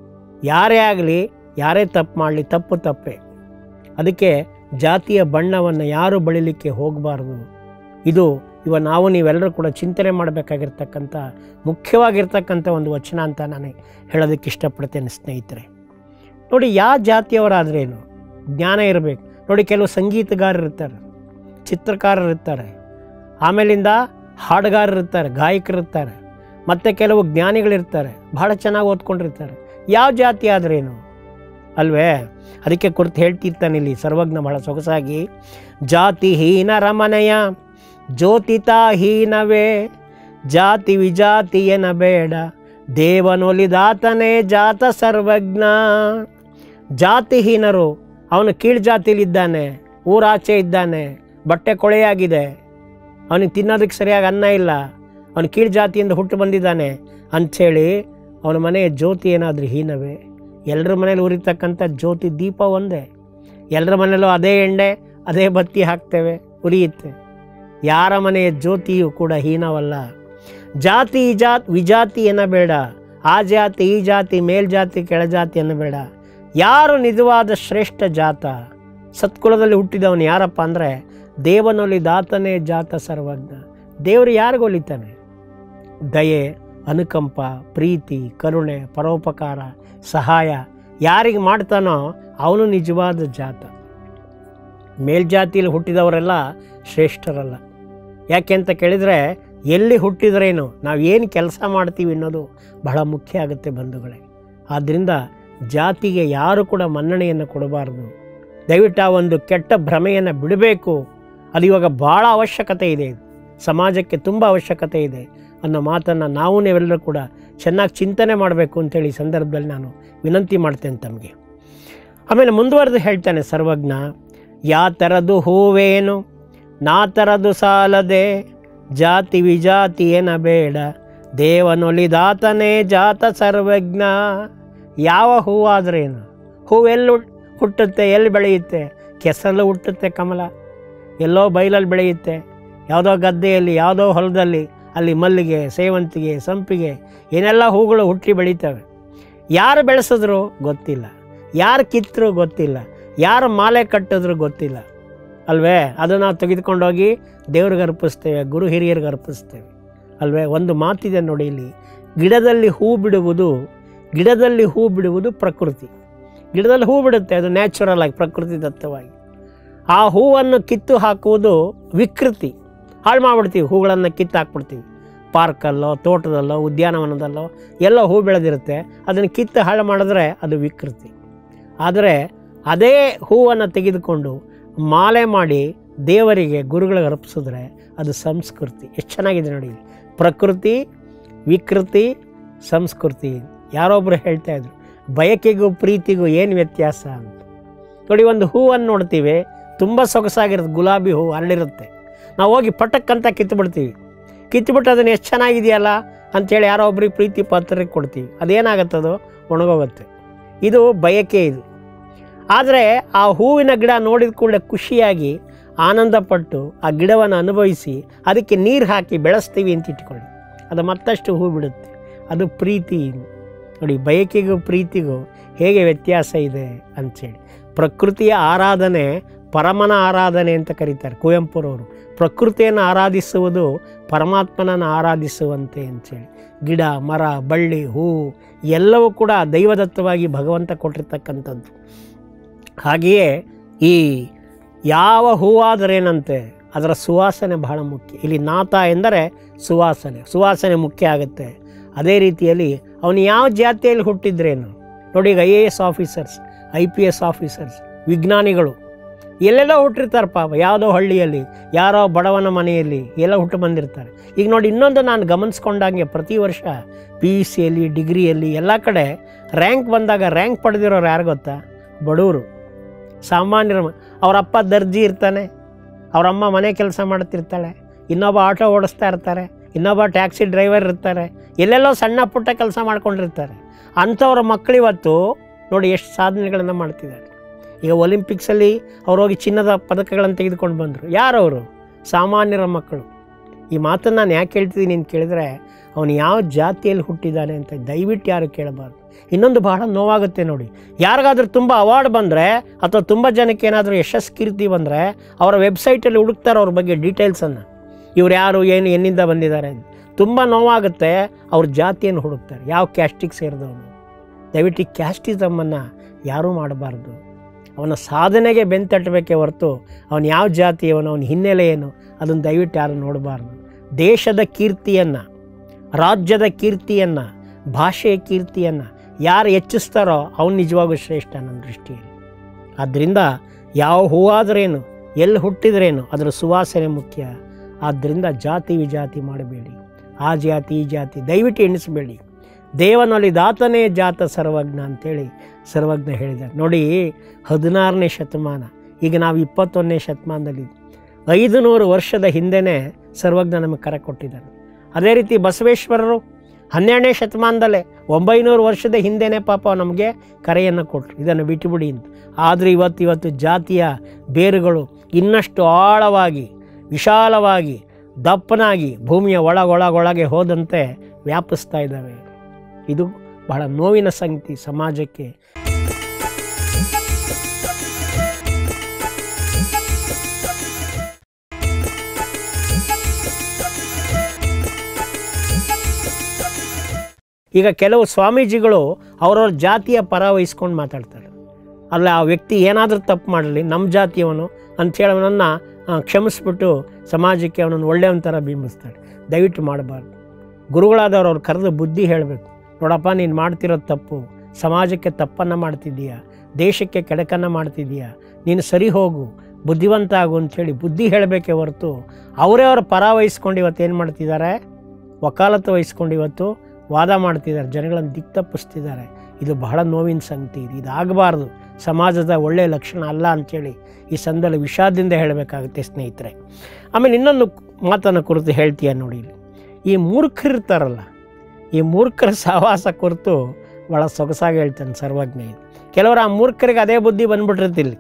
ಯಾರೇ ಆಗಲಿ, ಯಾರೇ ತಪ್ಪು ಮಾಡಲಿ, ತಪ್ಪು ತಪ್ಪೇ. ಅದಕ್ಕೆ ಜಾತಿಯ ಬಣ್ಣವನ್ನು ಯಾರು ಬಳಿಲಿಕ್ಕೆ ಹೋಗಬಾರ್ದು. ಇದು ನಾವು ನೀವೆಲ್ಲರೂ ಕೂಡ ಚಿಂತನೆ ಮಾಡಬೇಕಾಗಿರ್ತಕ್ಕಂಥ ಮುಖ್ಯವಾಗಿರ್ತಕ್ಕಂಥ ಒಂದು ವಚನ ಅಂತ ನಾನು ಹೇಳೋದಕ್ಕೆ ಇಷ್ಟಪಡ್ತೇನೆ ಸ್ನೇಹಿತರೆ. ನೋಡಿ, ಯಾವ ಜಾತಿಯವರಾದ್ರೇನು ಜ್ಞಾನ ಇರಬೇಕು. ನೋಡಿ, ಕೆಲವು ಸಂಗೀತಗಾರರು ಇರ್ತಾರೆ, ಚಿತ್ರಕಾರರು ಇರ್ತಾರೆ, ಆಮೇಲಿಂದ ಹಾಡುಗಾರರು ಇರ್ತಾರೆ, ಗಾಯಕರು ಇರ್ತಾರೆ, ಮತ್ತು ಕೆಲವು ಜ್ಞಾನಿಗಳಿರ್ತಾರೆ, ಬಹಳ ಚೆನ್ನಾಗಿ ಓದ್ಕೊಂಡಿರ್ತಾರೆ. ಯಾವ ಜಾತಿ ಆದ್ರೇನು ಅಲ್ವೇ? ಅದಕ್ಕೆ ಕುರಿತು ಹೇಳ್ತಿರ್ತಾನೆ ಇಲ್ಲಿ ಸರ್ವಜ್ಞ ಬಹಳ ಸೊಗಸಾಗಿ, ಜಾತಿಹೀನ ರಮಣೆಯ ಜ್ಯೋತಿತಾಹೀನವೇ, ಜಾತಿ ವಿಜಾತಿ ಎನ್ನಬೇಡ, ದೇವನೊಲಿದಾತನೇ ಜಾತ ಸರ್ವಜ್ಞ. ಜಾತಿಹೀನರು, ಅವನು ಕೀಳು ಜಾತಿಲಿದ್ದಾನೆ, ಊರಾಚೆ ಇದ್ದಾನೆ, ಬಟ್ಟೆ ಕೊಳೆಯಾಗಿದೆ, ಅವನಿಗೆ ತಿನ್ನೋದಕ್ಕೆ ಸರಿಯಾಗಿ ಅನ್ನ ಇಲ್ಲ, ಅವನು ಕೀಳು ಜಾತಿಯಿಂದ ಹುಟ್ಟು ಬಂದಿದ್ದಾನೆ ಅಂಥೇಳಿ ಅವನ ಮನೆಯ ಜ್ಯೋತಿ ಏನಾದರೂ ಹೀನವೇ? ಎಲ್ಲರ ಮನೇಲಿ ಉರಿತಕ್ಕಂಥ ಜ್ಯೋತಿ ದೀಪ ಒಂದೇ, ಎಲ್ಲರ ಮನೆಯಲ್ಲೂ ಅದೇ ಎಣ್ಣೆ ಅದೇ ಬತ್ತಿ ಹಾಕ್ತೇವೆ, ಉರಿಯುತ್ತೆ. ಯಾರ ಮನೆಯ ಜ್ಯೋತಿಯೂ ಕೂಡ ಹೀನವಲ್ಲ. ಜಾತಿ ವಿಜಾತಿ ಎನ್ನಬೇಡ, ಆ ಜಾತಿ ಈ ಜಾತಿ ಮೇಲ್ಜಾತಿ ಕೆಳಜಾತಿ ಎನ್ನಬೇಡ. ಯಾರು ನಿಜವಾದ ಶ್ರೇಷ್ಠ ಜಾತ, ಸತ್ಕುಲದಲ್ಲಿ ಹುಟ್ಟಿದವನು ಯಾರಪ್ಪ ಅಂದರೆ, ದೇವನೊಲಿದಾತನೇ ಜಾತ ಸರ್ವಜ್ಞ. ದೇವರು ಯಾರಿಗೂ ಒಲಿತಾನೆ? ದಯೆ, ಅನುಕಂಪ, ಪ್ರೀತಿ, ಕರುಣೆ, ಪರೋಪಕಾರ, ಸಹಾಯ ಯಾರಿಗೆ ಮಾಡ್ತಾನೋ ಅವನು ನಿಜವಾದ ಜಾತ. ಮೇಲ್ಜಾತಿಯಲ್ಲಿ ಹುಟ್ಟಿದವರೆಲ್ಲ ಶ್ರೇಷ್ಠರಲ್ಲ. ಯಾಕೆ ಅಂತ ಕೇಳಿದರೆ, ಎಲ್ಲಿ ಹುಟ್ಟಿದ್ರೇನು, ನಾವು ಏನು ಕೆಲಸ ಮಾಡ್ತೀವಿ ಅನ್ನೋದು ಬಹಳ ಮುಖ್ಯ ಆಗುತ್ತೆ ಬಂಧುಗಳೇ. ಆದ್ದರಿಂದ ಜಾತಿಗೆ ಯಾರು ಕೂಡ ಮನ್ನಣೆಯನ್ನು ಕೊಡಬಾರ್ದು. ದಯವಿಟ್ಟು ಆ ಒಂದು ಕೆಟ್ಟ ಭ್ರಮೆಯನ್ನು ಬಿಡಬೇಕು. ಅದು ಇವಾಗ ಭಾಳ ಅವಶ್ಯಕತೆ ಇದೆ, ಸಮಾಜಕ್ಕೆ ತುಂಬ ಅವಶ್ಯಕತೆ ಇದೆ ಅನ್ನೋ ಮಾತನ್ನು ನಾವು ನೀವೆಲ್ಲರೂ ಕೂಡ ಚೆನ್ನಾಗಿ ಚಿಂತನೆ ಮಾಡಬೇಕು ಅಂತೇಳಿ ಈ ಸಂದರ್ಭದಲ್ಲಿ ನಾನು ವಿನಂತಿ ಮಾಡ್ತೇನೆ ತಮಗೆ. ಆಮೇಲೆ ಮುಂದುವರೆದು ಹೇಳ್ತಾನೆ ಸರ್ವಜ್ಞ, ಯಾ ಥರದ್ದು ಹೂವೇನು ನಾ ಥರದ್ದು ಸಾಲದೆ, ಜಾತಿ ವಿಜಾತಿ ಎನ್ನಬೇಡ, ದೇವನೊಲಿದಾತನೇ ಜಾತ ಸರ್ವಜ್ಞ. ಯಾವ ಹೂವಾದ್ರೇನು? ಹೂವೆಲ್ಲಿ ಹುಟ್ಟುತ್ತೆ, ಎಲ್ಲಿ ಬೆಳೆಯುತ್ತೆ? ಕೆಸರಲ್ಲೂ ಹುಟ್ಟುತ್ತೆ ಕಮಲ, ಎಲ್ಲೋ ಬಯಲಲ್ಲಿ ಬೆಳೆಯುತ್ತೆ, ಯಾವುದೋ ಗದ್ದೆಯಲ್ಲಿ, ಯಾವುದೋ ಹೊಲದಲ್ಲಿ, ಅಲ್ಲಿ ಮಲ್ಲಿಗೆ, ಸೇವಂತಿಗೆ, ಸಂಪಿಗೆ ಏನೆಲ್ಲ ಹೂಗಳು ಹುಟ್ಟಿ ಬೆಳೀತವೆ. ಯಾರು ಬೆಳೆಸಿದ್ರು ಗೊತ್ತಿಲ್ಲ, ಯಾರು ಕಿತ್ತರೂ ಗೊತ್ತಿಲ್ಲ, ಯಾರು ಮಾಲೆ ಕಟ್ಟಿದ್ರು ಗೊತ್ತಿಲ್ಲ ಅಲ್ವೇ? ಅದು ನಾವು ತೆಗೆದುಕೊಂಡೋಗಿ ದೇವ್ರಿಗೆ ಅರ್ಪಿಸ್ತೇವೆ, ಗುರು ಹಿರಿಯರಿಗೆ ಅರ್ಪಿಸ್ತೇವೆ ಅಲ್ವೇ? ಒಂದು ಮಾತಿದೆ ನೋಡಿ ಇಲ್ಲಿ, ಗಿಡದಲ್ಲಿ ಹೂ ಬಿಡುವುದು ಪ್ರಕೃತಿ. ಗಿಡದಲ್ಲಿ ಹೂ ಬಿಡುತ್ತೆ, ಅದು ನ್ಯಾಚುರಲ್ ಆಗಿ, ಪ್ರಕೃತಿ ದತ್ತವಾಗಿ. ಆ ಹೂವನ್ನು ಕಿತ್ತು ಹಾಕುವುದು ವಿಕೃತಿ. ಹಾಳು ಮಾಡಿಬಿಡ್ತೀವಿ, ಹೂಗಳನ್ನು ಕಿತ್ತು ಹಾಕ್ಬಿಡ್ತೀವಿ. ಪಾರ್ಕಲ್ಲೋ, ತೋಟದಲ್ಲೋ, ಉದ್ಯಾನವನದಲ್ಲೋ ಎಲ್ಲ ಹೂ ಬೆಳೆದಿರುತ್ತೆ, ಅದನ್ನು ಕಿತ್ತು ಹಾಳು ಮಾಡಿದ್ರೆ ಅದು ವಿಕೃತಿ. ಆದರೆ ಅದೇ ಹೂವನ್ನು ತೆಗೆದುಕೊಂಡು ಮಾಲೆ ಮಾಡಿ ದೇವರಿಗೆ ಗುರುಗಳಿಗೆ ಅರ್ಪಿಸಿದ್ರೆ ಅದು ಸಂಸ್ಕೃತಿ. ಎಷ್ಟು ಚೆನ್ನಾಗಿದೆ ನೋಡಿ. ಪ್ರಕೃತಿ, ವಿಕೃತಿ, ಸಂಸ್ಕೃತಿ. ಯಾರೊಬ್ಬರು ಹೇಳ್ತಾಯಿದ್ರು, ಬಯಕೆಗೂ ಪ್ರೀತಿಗೂ ಏನು ವ್ಯತ್ಯಾಸ ಅಂತ. ನೋಡಿ, ಒಂದು ಹೂವನ್ನು ನೋಡ್ತೀವಿ, ತುಂಬ ಸೊಗಸಾಗಿರುತ್ತೆ, ಗುಲಾಬಿ ಹೂವು ಅರಳಿರುತ್ತೆ. ನಾವು ಹೋಗಿ ಪಟಕ್ಕಂತ ಕಿತ್ತುಬಿಡ್ತೀವಿ. ಕಿತ್ತುಬಿಟ್ಟು ಅದನ್ನು ಎಷ್ಟು ಚೆನ್ನಾಗಿದೆಯಲ್ಲ ಅಂಥೇಳಿ ಯಾರೋ ಒಬ್ರಿಗೆ ಪ್ರೀತಿ ಪಾತ್ರರಿಗೆ ಕೊಡ್ತೀವಿ. ಅದೇನಾಗುತ್ತದೋ ಒಣಗೋಗುತ್ತೆ. ಇದು ಬಯಕೆ ಇದು. ಆದರೆ ಆ ಹೂವಿನ ಗಿಡ ನೋಡಿದ ಕೂಡಲೇ ಖುಷಿಯಾಗಿ ಆನಂದಪಟ್ಟು ಆ ಗಿಡವನ್ನು ಅನುಭವಿಸಿ ಅದಕ್ಕೆ ನೀರು ಹಾಕಿ ಬೆಳೆಸ್ತೀವಿ ಅಂತ ಇಟ್ಕೊಳ್ಳಿ, ಅದು ಮತ್ತಷ್ಟು ಹೂ ಬಿಡುತ್ತೆ. ಅದು ಪ್ರೀತಿ. ನೋಡಿ, ಬಯಕೆಗೂ ಪ್ರೀತಿಗೂ ಹೇಗೆ ವ್ಯತ್ಯಾಸ ಇದೆ ಅಂಥೇಳಿ. ಪ್ರಕೃತಿಯ ಆರಾಧನೆ ಪರಮನ ಆರಾಧನೆ ಅಂತ ಕರೀತಾರೆ ಕುವೆಂಪುರವರು. ಪ್ರಕೃತಿಯನ್ನು ಆರಾಧಿಸುವುದು ಪರಮಾತ್ಮನನ್ನು ಆರಾಧಿಸುವಂತೆ ಅಂಥೇಳಿ. ಗಿಡ, ಮರ, ಬಳ್ಳಿ, ಹೂವು ಎಲ್ಲವೂ ಕೂಡ ದೈವದತ್ತವಾಗಿ ಭಗವಂತ ಕೊಟ್ಟಿರ್ತಕ್ಕಂಥದ್ದು. ಹಾಗೆಯೇ ಈ ಯಾವ ಹೂವಾದರೇನಂತೆ ಅದರ ಸುವಾಸನೆ ಬಹಳ ಮುಖ್ಯ. ಇಲ್ಲಿ ನಾಥ ಎಂದರೆ ಸುವಾಸನೆ ಮುಖ್ಯ ಆಗುತ್ತೆ. ಅದೇ ರೀತಿಯಲ್ಲಿ ಅವನು ಯಾವ ಜಾತಿಯಲ್ಲಿ ಹುಟ್ಟಿದ್ರೇನು ನೋಡಿ. ಈಗ IAS ಆಫೀಸರ್ಸ್, IPS ಆಫೀಸರ್ಸ್, ವಿಜ್ಞಾನಿಗಳು ಎಲ್ಲೆಲ್ಲೋ ಹುಟ್ಟಿರ್ತಾರೆ ಪಾಪ. ಯಾವುದೋ ಹಳ್ಳಿಯಲ್ಲಿ, ಯಾರೋ ಬಡವನ ಮನೆಯಲ್ಲಿ ಎಲ್ಲ ಹುಟ್ಟು ಬಂದಿರ್ತಾರೆ. ಈಗ ನೋಡಿ, ಇನ್ನೊಂದು ನಾನು ಗಮನಿಸ್ಕೊಂಡಂಗೆ ಪ್ರತಿ ವರ್ಷ PUCಯಲ್ಲಿ, ಡಿಗ್ರಿಯಲ್ಲಿ ಎಲ್ಲ ಕಡೆ ರ್ಯಾಂಕ್ ಬಂದಾಗ ರ್ಯಾಂಕ್ ಪಡೆದಿರೋರು ಯಾರು ಗೊತ್ತಾ? ಬಡವರು, ಸಾಮಾನ್ಯರು. ಅವರಪ್ಪ ದರ್ಜಿ ಇರ್ತಾನೆ, ಅವರಮ್ಮ ಮನೆ ಕೆಲಸ ಮಾಡ್ತಿರ್ತಾಳೆ, ಇನ್ನೊಬ್ಬ ಆಟೋ ಓಡಿಸ್ತಾ ಇರ್ತಾರೆ, ಇನ್ನೊಬ್ಬ ಟ್ಯಾಕ್ಸಿ ಡ್ರೈವರ್ ಇರ್ತಾರೆ, ಎಲ್ಲೆಲ್ಲೋ ಸಣ್ಣ ಪುಟ್ಟ ಕೆಲಸ ಮಾಡ್ಕೊಂಡಿರ್ತಾರೆ. ಅಂಥವ್ರ ಮಕ್ಕಳಿವತ್ತು ನೋಡಿ ಎಷ್ಟು ಸಾಧನೆಗಳನ್ನು ಮಾಡ್ತಿದ್ದಾರೆ. ಈಗ ಒಲಿಂಪಿಕ್ಸಲ್ಲಿ ಅವ್ರು ಹೋಗಿ ಚಿನ್ನದ ಪದಕಗಳನ್ನು ತೆಗೆದುಕೊಂಡು ಬಂದರು. ಯಾರವರು? ಸಾಮಾನ್ಯರ ಮಕ್ಕಳು. ಈ ಮಾತನ್ನು ನಾನು ಯಾಕೆ ಹೇಳ್ತಿದ್ದೀನಿ ಅಂತ ಕೇಳಿದ್ರೆ, ಅವನು ಯಾವ ಜಾತಿಯಲ್ಲಿ ಹುಟ್ಟಿದ್ದಾನೆ ಅಂತ ದಯವಿಟ್ಟು ಯಾರು ಕೇಳಬಾರ್ದು. ಇನ್ನೊಂದು ಬಹಳ ನೋವಾಗುತ್ತೆ ನೋಡಿ, ಯಾರಿಗಾದ್ರೂ ತುಂಬ ಅವಾರ್ಡ್ ಬಂದರೆ ಅಥವಾ ತುಂಬ ಜನಕ್ಕೆ ಏನಾದರೂ ಯಶಸ್ಸು ಕೀರ್ತಿ ಬಂದರೆ ಅವರ ವೆಬ್ಸೈಟಲ್ಲಿ ಹುಡುಕ್ತಾರೆ ಅವ್ರ ಬಗ್ಗೆ ಡೀಟೇಲ್ಸನ್ನು. ಇವ್ರು ಯಾರು, ಏನು, ಎಲ್ಲಿಂದ ಬಂದಿದ್ದಾರೆ ಅಂತ. ತುಂಬ ನೋವಾಗುತ್ತೆ. ಅವ್ರ ಜಾತಿಯನ್ನು ಹುಡುಕ್ತಾರೆ, ಯಾವ ಕ್ಯಾಸ್ಟಿಗೆ ಸೇರಿದವನು. ದಯವಿಟ್ಟು ಈ ಕ್ಯಾಸ್ಟಿಸಮನ್ನು ಯಾರೂ ಮಾಡಬಾರ್ದು. ಅವನ ಸಾಧನೆಗೆ ಬೆಂತಟ್ಟಬೇಕೇ ಹೊರತು ಅವನು ಯಾವ ಜಾತಿಯವನು, ಅವನ ಹಿನ್ನೆಲೆ ಏನು, ಅದನ್ನು ದಯವಿಟ್ಟು ಯಾರು ನೋಡಬಾರ್ದು. ದೇಶದ ಕೀರ್ತಿಯನ್ನು, ರಾಜ್ಯದ ಕೀರ್ತಿಯನ್ನು, ಭಾಷೆಯ ಕೀರ್ತಿಯನ್ನು ಯಾರು ಹೆಚ್ಚಿಸ್ತಾರೋ ಅವನು ನಿಜವಾಗೂ ಶ್ರೇಷ್ಠ ನನ್ನ ದೃಷ್ಟಿಯಲ್ಲಿ. ಆದ್ದರಿಂದ ಯಾವ ಹೂವಾದ್ರೇನು, ಎಲ್ಲಿ ಹುಟ್ಟಿದ್ರೇನು ಅದರ ಸುವಾಸನೆ ಮುಖ್ಯ. ಆದ್ದರಿಂದ ಜಾತಿ ವಿಜಾತಿ ಮಾಡಬೇಡಿ. ಆ ಜಾತಿ ಈ ಜಾತಿ ದಯವಿಟ್ಟು ಎಣಿಸಬೇಡಿ. ದೇವನಲ್ಲಿ ದಾತನೇ ಜಾತ ಸರ್ವಜ್ಞ ಅಂತೇಳಿ ಸರ್ವಜ್ಞ ಹೇಳಿದ್ದಾರೆ. ನೋಡಿ, 16ನೇ ಶತಮಾನ, ಈಗ ನಾವು 21ನೇ ಶತಮಾನದಲ್ಲಿ 500 ವರ್ಷದ ಹಿಂದೆಯೇ ಸರ್ವಜ್ಞ ನಮಗೆ ಕರೆ ಕೊಟ್ಟಿದ್ದಾನೆ. ಅದೇ ರೀತಿ ಬಸವೇಶ್ವರರು 12ನೇ ಶತಮಾನದಲ್ಲೇ 900 ವರ್ಷದ ಹಿಂದೆಯೇ ಪಾಪ ನಮಗೆ ಕರೆಯನ್ನು ಕೊಟ್ಟರು, ಇದನ್ನು ಬಿಟ್ಟುಬಿಡಿ ಅಂತ. ಆದರೆ ಇವತ್ತು ಜಾತಿಯ ಬೇರುಗಳು ಇನ್ನಷ್ಟು ಆಳವಾಗಿ, ವಿಶಾಲವಾಗಿ, ದಪ್ಪನಾಗಿ ಭೂಮಿಯ ಒಳಗೊಳಗೆ ಹೋದಂತೆ ವ್ಯಾಪಿಸ್ತಾ ಇದ್ದಾವೆ. ಇದು ಬಹಳ ನೋವಿನ ಸಂಗತಿ ಸಮಾಜಕ್ಕೆ. ಈಗ ಕೆಲವು ಸ್ವಾಮೀಜಿಗಳು ಅವರವ್ರ ಜಾತಿಯ ಪರ ವಹಿಸ್ಕೊಂಡು ಮಾತಾಡ್ತಾರೆ. ಅಲ್ಲ, ಆ ವ್ಯಕ್ತಿ ಏನಾದರೂ ತಪ್ಪು ಮಾಡಲಿ, ನಮ್ಮ ಜಾತಿಯವನು ಅಂಥೇಳಿ ಅವನನ್ನು ಕ್ಷಮಿಸ್ಬಿಟ್ಟು ಸಮಾಜಕ್ಕೆ ಅವನನ್ನು ಒಳ್ಳೆಯವನ ಥರ ಬಿಂಬಿಸ್ತಾರೆ. ದಯವಿಟ್ಟು ಮಾಡಬಾರ್ದು. ಗುರುಗಳಾದವರು ಅವ್ರು ಕರೆದು ಬುದ್ಧಿ ಹೇಳಬೇಕು. ನೋಡಪ್ಪ, ನೀನು ಮಾಡ್ತಿರೋದು ತಪ್ಪು, ಸಮಾಜಕ್ಕೆ ತಪ್ಪನ್ನು ಮಾಡ್ತಿದ್ದೀಯಾ, ದೇಶಕ್ಕೆ ಕೆಡಕನ್ನು ಮಾಡ್ತಿದ್ದೀಯಾ, ನೀನು ಸರಿ ಹೋಗು, ಬುದ್ಧಿವಂತ ಆಗು ಅಂಥೇಳಿ ಬುದ್ಧಿ ಹೇಳಬೇಕೇ ಹೊರತು ಅವರೇ ಅವರ ಪರ ವಹಿಸ್ಕೊಂಡು ಇವತ್ತು ಏನು ಮಾಡ್ತಿದ್ದಾರೆ, ವಕಾಲತ್ತು ವಹಿಸ್ಕೊಂಡು ಇವತ್ತು ವಾದ ಮಾಡ್ತಿದ್ದಾರೆ, ಜನಗಳನ್ನು ದಿಕ್ತಪ್ಪಿಸ್ತಿದ್ದಾರೆ. ಇದು ಬಹಳ ನೋವಿನ ಸಂಗತಿ. ಇದಾಗಬಾರ್ದು, ಸಮಾಜದ ಒಳ್ಳೆಯ ಲಕ್ಷಣ ಅಲ್ಲ ಅಂಥೇಳಿ ಈ ಸಂದರ್ಭದಲ್ಲಿ ವಿಷಾದದಿಂದ ಹೇಳಬೇಕಾಗುತ್ತೆ ಸ್ನೇಹಿತರೆ. ಆಮೇಲೆ ಇನ್ನೊಂದು ಮಾತನ್ನು ಕುರಿತು ಹೇಳ್ತೀಯ ನೋಡಿ. ಈ ಮೂರ್ಖರಿರ್ತಾರಲ್ಲ, ಈ ಮೂರ್ಖರ ಸಹವಾಸ ಕುರಿತು ಭಾಳ ಸೊಗಸಾಗಿ ಹೇಳ್ತಾನೆ ಸರ್ವಜ್ಞ. ಕೆಲವರು ಆ ಮೂರ್ಖರಿಗೆ ಅದೇ ಬುದ್ಧಿ ಬಂದ್ಬಿಟ್ಟಿರ್ತಿಲ್ಲ.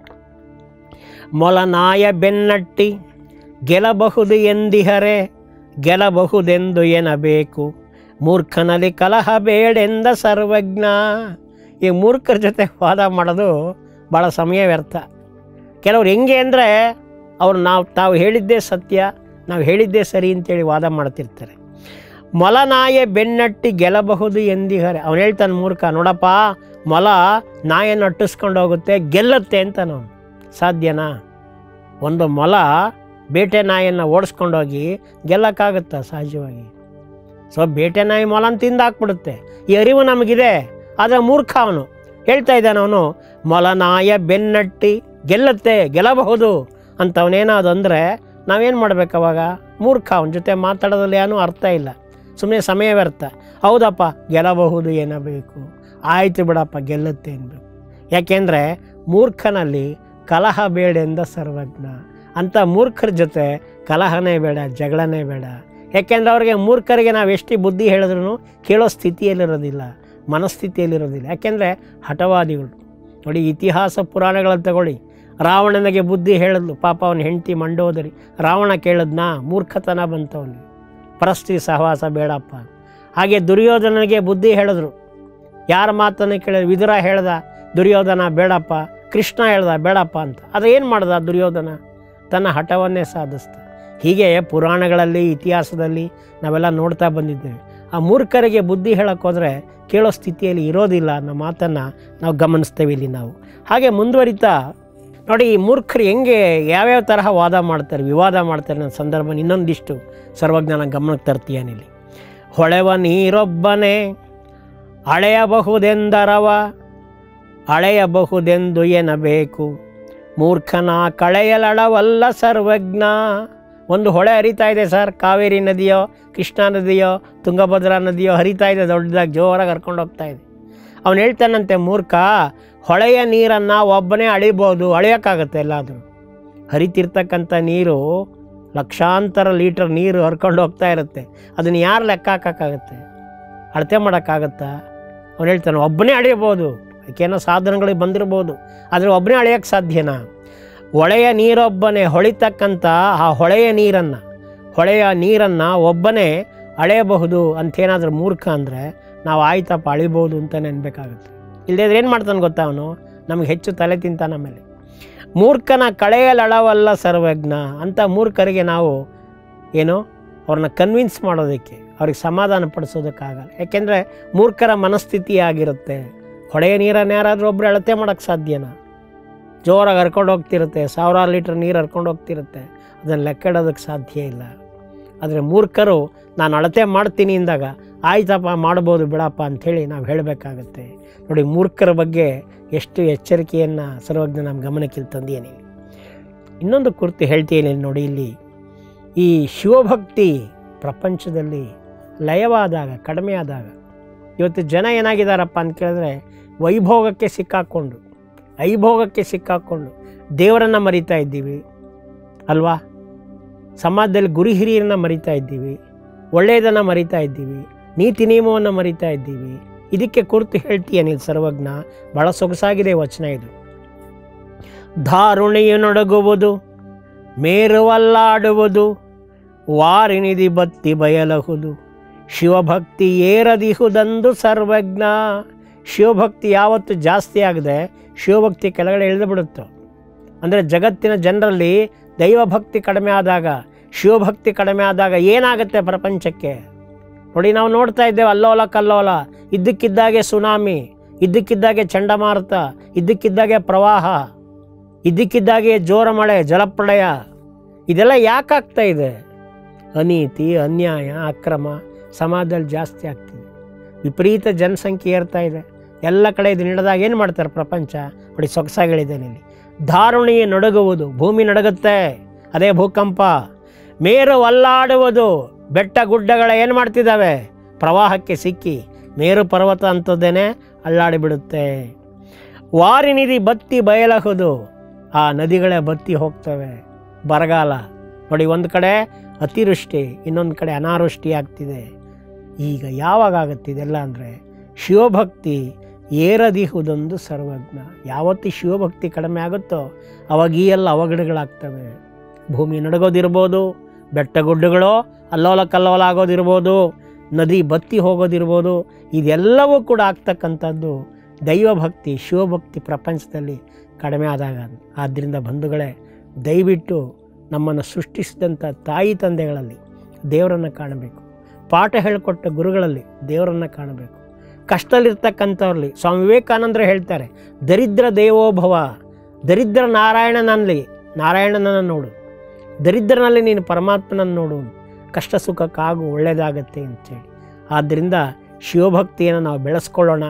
ಮೊಲನಾಯ ಬೆನ್ನಟ್ಟಿ ಗೆಲ್ಲಬಹುದು ಎಂದಿಹರೆ, ಗೆಲ್ಲಬಹುದೆಂದು ಎನ್ನಬೇಕು, ಮೂರ್ಖನಲ್ಲಿ ಕಲಹ ಬೇಡೆಂದ ಸರ್ವಜ್ಞ. ಈ ಮೂರ್ಖರ ಜೊತೆ ವಾದ ಮಾಡೋದು ಭಾಳ ಸಮಯ ವ್ಯರ್ಥ. ಕೆಲವ್ರು ಹೆಂಗೆ ಅಂದರೆ ಅವ್ರು ತಾವು ಹೇಳಿದ್ದೇ ಸತ್ಯ, ನಾವು ಹೇಳಿದ್ದೇ ಸರಿ ಅಂತೇಳಿ ವಾದ ಮಾಡ್ತಿರ್ತಾರೆ. ಮೊಲನಾಯ ಬೆನ್ನಟ್ಟಿ ಗೆಲ್ಲಬಹುದು ಎಂದಿಹರೆ. ಅವನು ಹೇಳ್ತಾನೆ ಮೂರ್ಖ, ನೋಡಪ್ಪ, ಮೊಲ ನಾಯನ್ನು ಅಟ್ಟಿಸ್ಕೊಂಡು ಹೋಗುತ್ತೆ, ಗೆಲ್ಲುತ್ತೆ ಅಂತ. ನಾವು ಸಾಧ್ಯನಾ? ಒಂದು ಮೊಲ ಬೇಟೆ ನಾಯನ್ನು ಓಡಿಸ್ಕೊಂಡೋಗಿ ಗೆಲ್ಲಕ್ಕಾಗುತ್ತಾ? ಸಹಜವಾಗಿ. ಸೊ ಬೇಟೆ ನಾಯಿ ಮೊಲನ ತಿಂದಾಕ್ಬಿಡುತ್ತೆ. ಈ ಅರಿವು ನಮಗಿದೆ. ಆದರೆ ಮೂರ್ಖ ಅವನು ಹೇಳ್ತಾ ಇದ್ದಾನೆ, ಅವನು ಮೊಲನಾಯ ಬೆನ್ನಟ್ಟಿ ಗೆಲ್ಲುತ್ತೆ, ಗೆಲ್ಲಬಹುದು, ಅಂಥವನೇನಾದ್ರು ಅಂದರೆ ನಾವೇನು ಮಾಡಬೇಕು ಅವಾಗ? ಮೂರ್ಖ, ಅವನ ಜೊತೆ ಮಾತಾಡೋದ್ರಲ್ಲಿ ಏನೂ ಅರ್ಥ ಇಲ್ಲ, ಸುಮ್ಮನೆ ಸಮಯ ವ್ಯರ್ಥ. ಹೌದಪ್ಪ ಗೆಲ್ಲಬಹುದು ಏನಬೇಕು, ಆಯಿತು ಬಿಡಪ್ಪ ಗೆಲ್ಲುತ್ತೆ ಅನ್ಬೇಕು. ಯಾಕೆಂದರೆ ಮೂರ್ಖನಲ್ಲಿ ಕಲಹ ಬೇಡೆಂದ ಸರ್ವಜ್ಞ. ಅಂಥ ಮೂರ್ಖರ ಜೊತೆ ಕಲಹನೇ ಬೇಡ, ಜಗಳನೇ ಬೇಡ. ಯಾಕೆಂದರೆ ಅವ್ರಿಗೆ ಮೂರ್ಖರಿಗೆ ನಾವು ಎಷ್ಟು ಬುದ್ಧಿ ಹೇಳಿದ್ರೂ ಕೇಳೋ ಸ್ಥಿತಿಯಲ್ಲಿರೋದಿಲ್ಲ, ಮನಸ್ಥಿತಿಯಲ್ಲಿರೋದಿಲ್ಲ. ಯಾಕೆಂದರೆ ಹಠವಾದಿಗಳು. ನೋಡಿ, ಇತಿಹಾಸ ಪುರಾಣಗಳಲ್ಲಿ ತಗೊಳ್ಳಿ. ರಾವಣನಿಗೆ ಬುದ್ಧಿ ಹೇಳಿದ್ಲು, ಪಾಪ ಅವನ ಹೆಂಡತಿ ಮಂಡೋದರಿ. ರಾವಣ ಕೇಳಿದ್ನಾ? ಮೂರ್ಖತನ ಬಂತವನಿಗೆ, ಪರಸ್ತ್ರೀ ಸಹವಾಸ ಬೇಡಪ್ಪ. ಹಾಗೆ ದುರ್ಯೋಧನನಿಗೆ ಬುದ್ಧಿ ಹೇಳಿದ್ರು, ಯಾರ ಮಾತನ್ನು ಕೇಳಿದ್ರು? ವಿದುರ ಹೇಳ್ದ ದುರ್ಯೋಧನ ಬೇಡಪ್ಪ, ಕೃಷ್ಣ ಹೇಳ್ದ ಬೇಡಪ್ಪ ಅಂತ. ಅದು ಏನು ಮಾಡ್ದ ದುರ್ಯೋಧನ? ತನ್ನ ಹಠವನ್ನೇ ಸಾಧಿಸ್ದ. ಹೀಗೆ ಪುರಾಣಗಳಲ್ಲಿ, ಇತಿಹಾಸದಲ್ಲಿ ನಾವೆಲ್ಲ ನೋಡ್ತಾ ಬಂದಿದ್ದೇವೆ. ಆ ಮೂರ್ಖರಿಗೆ ಬುದ್ಧಿ ಹೇಳೋಕ್ಕೋದ್ರೆ ಕೇಳೋ ಸ್ಥಿತಿಯಲ್ಲಿ ಇರೋದಿಲ್ಲ ಅನ್ನೋ ಮಾತನ್ನು ನಾವು ಗಮನಿಸ್ತೇವೆ ಇಲ್ಲಿ ನಾವು. ಹಾಗೆ ಮುಂದುವರಿತಾ ನೋಡಿ, ಈ ಮೂರ್ಖರು ಹೆಂಗೆ ಯಾವ್ಯಾವ ತರಹ ವಾದ ಮಾಡ್ತಾರೆ, ವಿವಾದ ಮಾಡ್ತಾರೆ ನನ್ನ ಸಂದರ್ಭ ಇನ್ನೊಂದಿಷ್ಟು ಸರ್ವಜ್ಞಾನ ಗಮನಕ್ಕೆ ತರ್ತೀಯನಿಲ್ಲಿ. ಹೊಳೆವ ನೀರೊಬ್ಬನೇ ಅಳೆಯಬಹುದೆಂದರವ ಅಳೆಯಬಹುದೆಂದು ಎನ್ನಬೇಕು, ಮೂರ್ಖನ ಕಳೆಯಲಳವಲ್ಲ ಸರ್ವಜ್ಞ. ಒಂದು ಹೊಳೆ ಹರಿತಾ ಇದೆ ಸರ್, ಕಾವೇರಿ ನದಿಯೋ ಕೃಷ್ಣಾ ನದಿಯೋ ತುಂಗಭದ್ರಾ ನದಿಯೋ ಹರಿತಾ ಇದೆ, ದೊಡ್ಡದಾಗಿ ಜೋರಾಗಿ ಹರ್ಕೊಂಡು ಹೋಗ್ತಾ ಇದೆ. ಅವನು ಹೇಳ್ತಾನಂತೆ, ಮೂರ್ಖ, ಹೊಳೆಯ ನೀರನ್ನು ಒಬ್ಬನೇ ಅಳಿಬೋದು, ಅಳೆಯೋಕ್ಕಾಗತ್ತೆ? ಎಲ್ಲಾದರೂ ಹರಿತಿರ್ತಕ್ಕಂಥ ನೀರು ಲಕ್ಷಾಂತರ ಲೀಟರ್ ನೀರು ಹರ್ಕೊಂಡು ಹೋಗ್ತಾ ಇರುತ್ತೆ, ಅದನ್ನು ಯಾರು ಲೆಕ್ಕ ಹಾಕೋಕ್ಕಾಗತ್ತೆ? ಅಳತೆ ಮಾಡೋಕ್ಕಾಗತ್ತಾ? ಅವನು ಹೇಳ್ತಾನೆ ಒಬ್ಬನೇ ಅಳೆಯಬೋದು, ಅದಕ್ಕೇನೋ ಸಾಧನಗಳಿಗೆ ಬಂದಿರ್ಬೋದು, ಆದರೆ ಒಬ್ಬನೇ ಅಳೆಯೋಕ್ಕೆ ಸಾಧ್ಯನಾ? ಹೊಳೆಯ ನೀರೊಬ್ಬನೇ ಹೊಳಿತಕ್ಕಂಥ ಆ ಹೊಳೆಯ ನೀರನ್ನು ಒಬ್ಬನೇ ಅಳೆಯಬಹುದು ಅಂತೇನಾದರೂ ಮೂರ್ಖ ಅಂದರೆ ನಾವು ಆಯ್ತಪ್ಪ ಅಳಿಬೋದು ಅಂತ ನೆನಬೇಕಾಗುತ್ತೆ. ಇಲ್ಲದೇ ಏನು ಮಾಡ್ತಾನೆ ಗೊತ್ತಾ ಅವನು? ನಮಗೆ ಹೆಚ್ಚು ತಲೆ ತಿಂತಾನ. ಆಮೇಲೆ ಮೂರ್ಖನ ಕಳೆಯಲಳವಲ್ಲ ಸರ್ವಜ್ಞ ಅಂತ ಮೂರ್ಖರಿಗೆ ನಾವು ಏನು ಅವ್ರನ್ನ ಕನ್ವಿನ್ಸ್ ಮಾಡೋದಕ್ಕೆ, ಅವ್ರಿಗೆ ಸಮಾಧಾನ ಪಡಿಸೋದಕ್ಕಾಗಲ್ಲ. ಯಾಕೆಂದರೆ ಮೂರ್ಖರ ಮನಸ್ಥಿತಿ ಆಗಿರುತ್ತೆ. ಹೊಳೆಯ ನೀರನ್ನು ಯಾರಾದರೂ ಒಬ್ಬರು ಅಳತೆ ಮಾಡೋಕ್ಕೆ ಸಾಧ್ಯನಾ? ಜೋರಾಗಿ ಹರ್ಕೊಂಡು ಹೋಗ್ತಿರುತ್ತೆ, ಸಾವಿರಾರು ಲೀಟ್ರ್ ನೀರು ಹರ್ಕೊಂಡು ಹೋಗ್ತಿರುತ್ತೆ, ಅದನ್ನು ಲೆಕ್ಕ ಇಡೋದಕ್ಕೆ ಸಾಧ್ಯ ಇಲ್ಲ. ಆದರೆ ಮೂರ್ಖರು ನಾನು ಅಳತೆ ಮಾಡ್ತೀನಿ ಅಂದಾಗ ಆಯ್ತಪ್ಪ ಮಾಡ್ಬೋದು ಬಿಡಪ್ಪ ಅಂಥೇಳಿ ನಾವು ಹೇಳಬೇಕಾಗತ್ತೆ. ನೋಡಿ, ಮೂರ್ಖರ ಬಗ್ಗೆ ಎಷ್ಟು ಎಚ್ಚರಿಕೆಯನ್ನು ಸರ್ವಜ್ಞ ನಮ್ಮ ಗಮನಕ್ಕೆ ತಂದೇನೆ. ಇನ್ನೊಂದು ಕುರಿತು ಹೇಳ್ತೀನಿ ನೋಡಿ. ಇಲ್ಲಿ ಈ ಶಿವಭಕ್ತಿ ಪ್ರಪಂಚದಲ್ಲಿ ಲಯವಾದಾಗ, ಕಡಿಮೆ ಆದಾಗ, ಇವತ್ತು ಜನ ಏನಾಗಿದ್ದಾರಪ್ಪ ಅಂತ ಕೇಳಿದ್ರೆ ವೈಭೋಗಕ್ಕೆ ಸಿಕ್ಕಾಕ್ಕೊಂಡು ದೇವರನ್ನು ಮರಿತಾ ಇದ್ದೀವಿ ಅಲ್ವಾ? ಸಮಾಜದಲ್ಲಿ ಗುರು ಹಿರಿಯರನ್ನು ಮರಿತಾ ಇದ್ದೀವಿ, ಒಳ್ಳೆಯದನ್ನು ಮರಿತಾ ಇದ್ದೀವಿ, ನೀತಿ ನಿಯಮವನ್ನು ಮರಿತಾ ಇದ್ದೀವಿ. ಇದಕ್ಕೆ ಕುರಿತು ಹೇಳ್ತೀಯ ಸರ್ವಜ್ಞ, ಭಾಳ ಸೊಗಸಾಗಿದೆ ವಚನ ಇದು. ಧಾರುಣಿಯು ನಡಗುವುದು, ಮೇರುವಲ್ಲಾಡುವುದು, ವಾರಿನಿಧಿ ಬತ್ತಿ ಬಯಲಹುದು, ಶಿವಭಕ್ತಿ ಏರದಿಹುದಂದು ಸರ್ವಜ್ಞ. ಶಿವಭಕ್ತಿ ಯಾವತ್ತು ಜಾಸ್ತಿ ಆಗದೆ ಶಿವಭಕ್ತಿ ಕೆಳಗಡೆ ಇಳಿದು ಬಿಡುತ್ತೋ. ಅಂದರೆ ಜಗತ್ತಿನ ಜನರಲ್ಲಿ ದೈವಭಕ್ತಿ ಕಡಿಮೆ ಆದಾಗ, ಶಿವಭಕ್ತಿ ಕಡಿಮೆ ಆದಾಗ ಏನಾಗುತ್ತೆ ಪ್ರಪಂಚಕ್ಕೆ? ನೋಡಿ, ನಾವು ನೋಡ್ತಾ ಇದ್ದೇವೆ ಅಲ್ಲೋಲ ಕಲ್ಲೋಲ, ಇದ್ದಕ್ಕಿದ್ದಾಗೆ ಸುನಾಮಿ, ಇದ್ದಕ್ಕಿದ್ದಾಗೆ ಚಂಡಮಾರುತ, ಇದ್ದಕ್ಕಿದ್ದಾಗೆ ಪ್ರವಾಹ, ಇದ್ದಕ್ಕಿದ್ದಾಗೆ ಜೋರ ಮಳೆ, ಜಲಪ್ರಳಯ. ಇದೆಲ್ಲ ಯಾಕಾಗ್ತಾ ಇದೆ? ಅನೀತಿ, ಅನ್ಯಾಯ, ಅಕ್ರಮ ಸಮಾಜದಲ್ಲಿ ಜಾಸ್ತಿ ಆಗ್ತಿದೆ. ವಿಪರೀತ ಜನಸಂಖ್ಯೆ ಏರ್ತಾ ಇದೆ. ಎಲ್ಲ ಕಡೆ ಇದು ನಡೆದಾಗ ಏನು ಮಾಡ್ತಾರೆ ಪ್ರಪಂಚ? ನೋಡಿ, ಸೊಗಸಾಗಿ ಹೇಳಿದ್ದೇನೆ ಇಲ್ಲಿ. ಧಾರುಣಿ ನಡುಗುವುದು, ಭೂಮಿ ನಡುಗುತ್ತೆ, ಅದೇ ಭೂಕಂಪ. ಮೇರು ಅಲ್ಲಾಡುವುದು, ಬೆಟ್ಟ ಗುಡ್ಡಗಳ ಏನು ಮಾಡ್ತಿದ್ದಾವೆ? ಪ್ರವಾಹಕ್ಕೆ ಸಿಕ್ಕಿ ಮೇರು ಪರ್ವತ ಅಂಥದ್ದೇನೆ ಅಲ್ಲಾಡಿಬಿಡುತ್ತೆ. ವಾರಿನಿಧಿ ಬತ್ತಿ ಬಯಲಹುದು, ಆ ನದಿಗಳೇ ಬತ್ತಿ ಹೋಗ್ತವೆ. ಬರಗಾಲ ನೋಡಿ, ಒಂದು ಕಡೆ ಅತಿವೃಷ್ಟಿ, ಇನ್ನೊಂದು ಕಡೆ ಅನಾವೃಷ್ಟಿ ಆಗ್ತಿದೆ. ಈಗ ಯಾವಾಗ ಆಗುತ್ತಿದೆಲ್ಲ ಅಂದರೆ ಶಿವಭಕ್ತಿ ಏರದಿಹುದೊಂದು ಸರ್ವಜ್ಞ. ಯಾವತ್ತು ಶಿವಭಕ್ತಿ ಕಡಿಮೆ ಆಗುತ್ತೋ ಅವಾಗ ಈ ಎಲ್ಲ ಅವಘಡಗಳಾಗ್ತವೆ. ಭೂಮಿ ನಡಗೋದಿರ್ಬೋದು, ಬೆಟ್ಟ ಗುಡ್ಡಗಳು ಅಲ್ಲೋಲ ಕಲ್ಲೋಲ ಆಗೋದಿರ್ಬೋದು, ನದಿ ಬತ್ತಿ ಹೋಗೋದಿರ್ಬೋದು. ಇದೆಲ್ಲವೂ ಕೂಡ ಆಗ್ತಕ್ಕಂಥದ್ದು ದೈವಭಕ್ತಿ, ಶಿವಭಕ್ತಿ ಪ್ರಪಂಚದಲ್ಲಿ ಕಡಿಮೆ ಆದಾಗ. ಆದ್ದರಿಂದ ಬಂಧುಗಳೇ, ದಯವಿಟ್ಟು ನಮ್ಮನ್ನು ಸೃಷ್ಟಿಸಿದಂಥ ತಾಯಿ ತಂದೆಗಳಲ್ಲಿ ದೇವರನ್ನು ಕಾಣಬೇಕು, ಪಾಠ ಹೇಳಿಕೊಟ್ಟ ಗುರುಗಳಲ್ಲಿ ದೇವರನ್ನು ಕಾಣಬೇಕು. ಕಷ್ಟದಲ್ಲಿರ್ತಕ್ಕಂಥವ್ರಲ್ಲಿ ಸ್ವಾಮಿ ವಿವೇಕಾನಂದರು ಹೇಳ್ತಾರೆ, ದರಿದ್ರ ದೇವೋಭವ, ದರಿದ್ರ ನಾರಾಯಣನನ್ನು ನೋಡು, ದರಿದ್ರನಲ್ಲಿ ನೀನು ಪರಮಾತ್ಮನನ್ನು ನೋಡು, ಕಷ್ಟ ಸುಖಕ್ಕಾಗು, ಒಳ್ಳೆಯದಾಗತ್ತೆ ಅಂತೇಳಿ. ಆದ್ದರಿಂದ ಶಿವಭಕ್ತಿಯನ್ನು ನಾವು ಬೆಳೆಸ್ಕೊಳ್ಳೋಣ,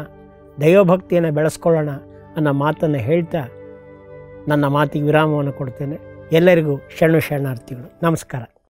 ದೈವಭಕ್ತಿಯನ್ನು ಬೆಳೆಸ್ಕೊಳ್ಳೋಣ ಅನ್ನೋ ಮಾತನ್ನು ಹೇಳ್ತಾ ನನ್ನ ಮಾತಿಗೆ ವಿರಾಮವನ್ನು ಕೊಡ್ತೇನೆ. ಎಲ್ಲರಿಗೂ ಶರಣಾರ್ಥಿಗಳು. ನಮಸ್ಕಾರ.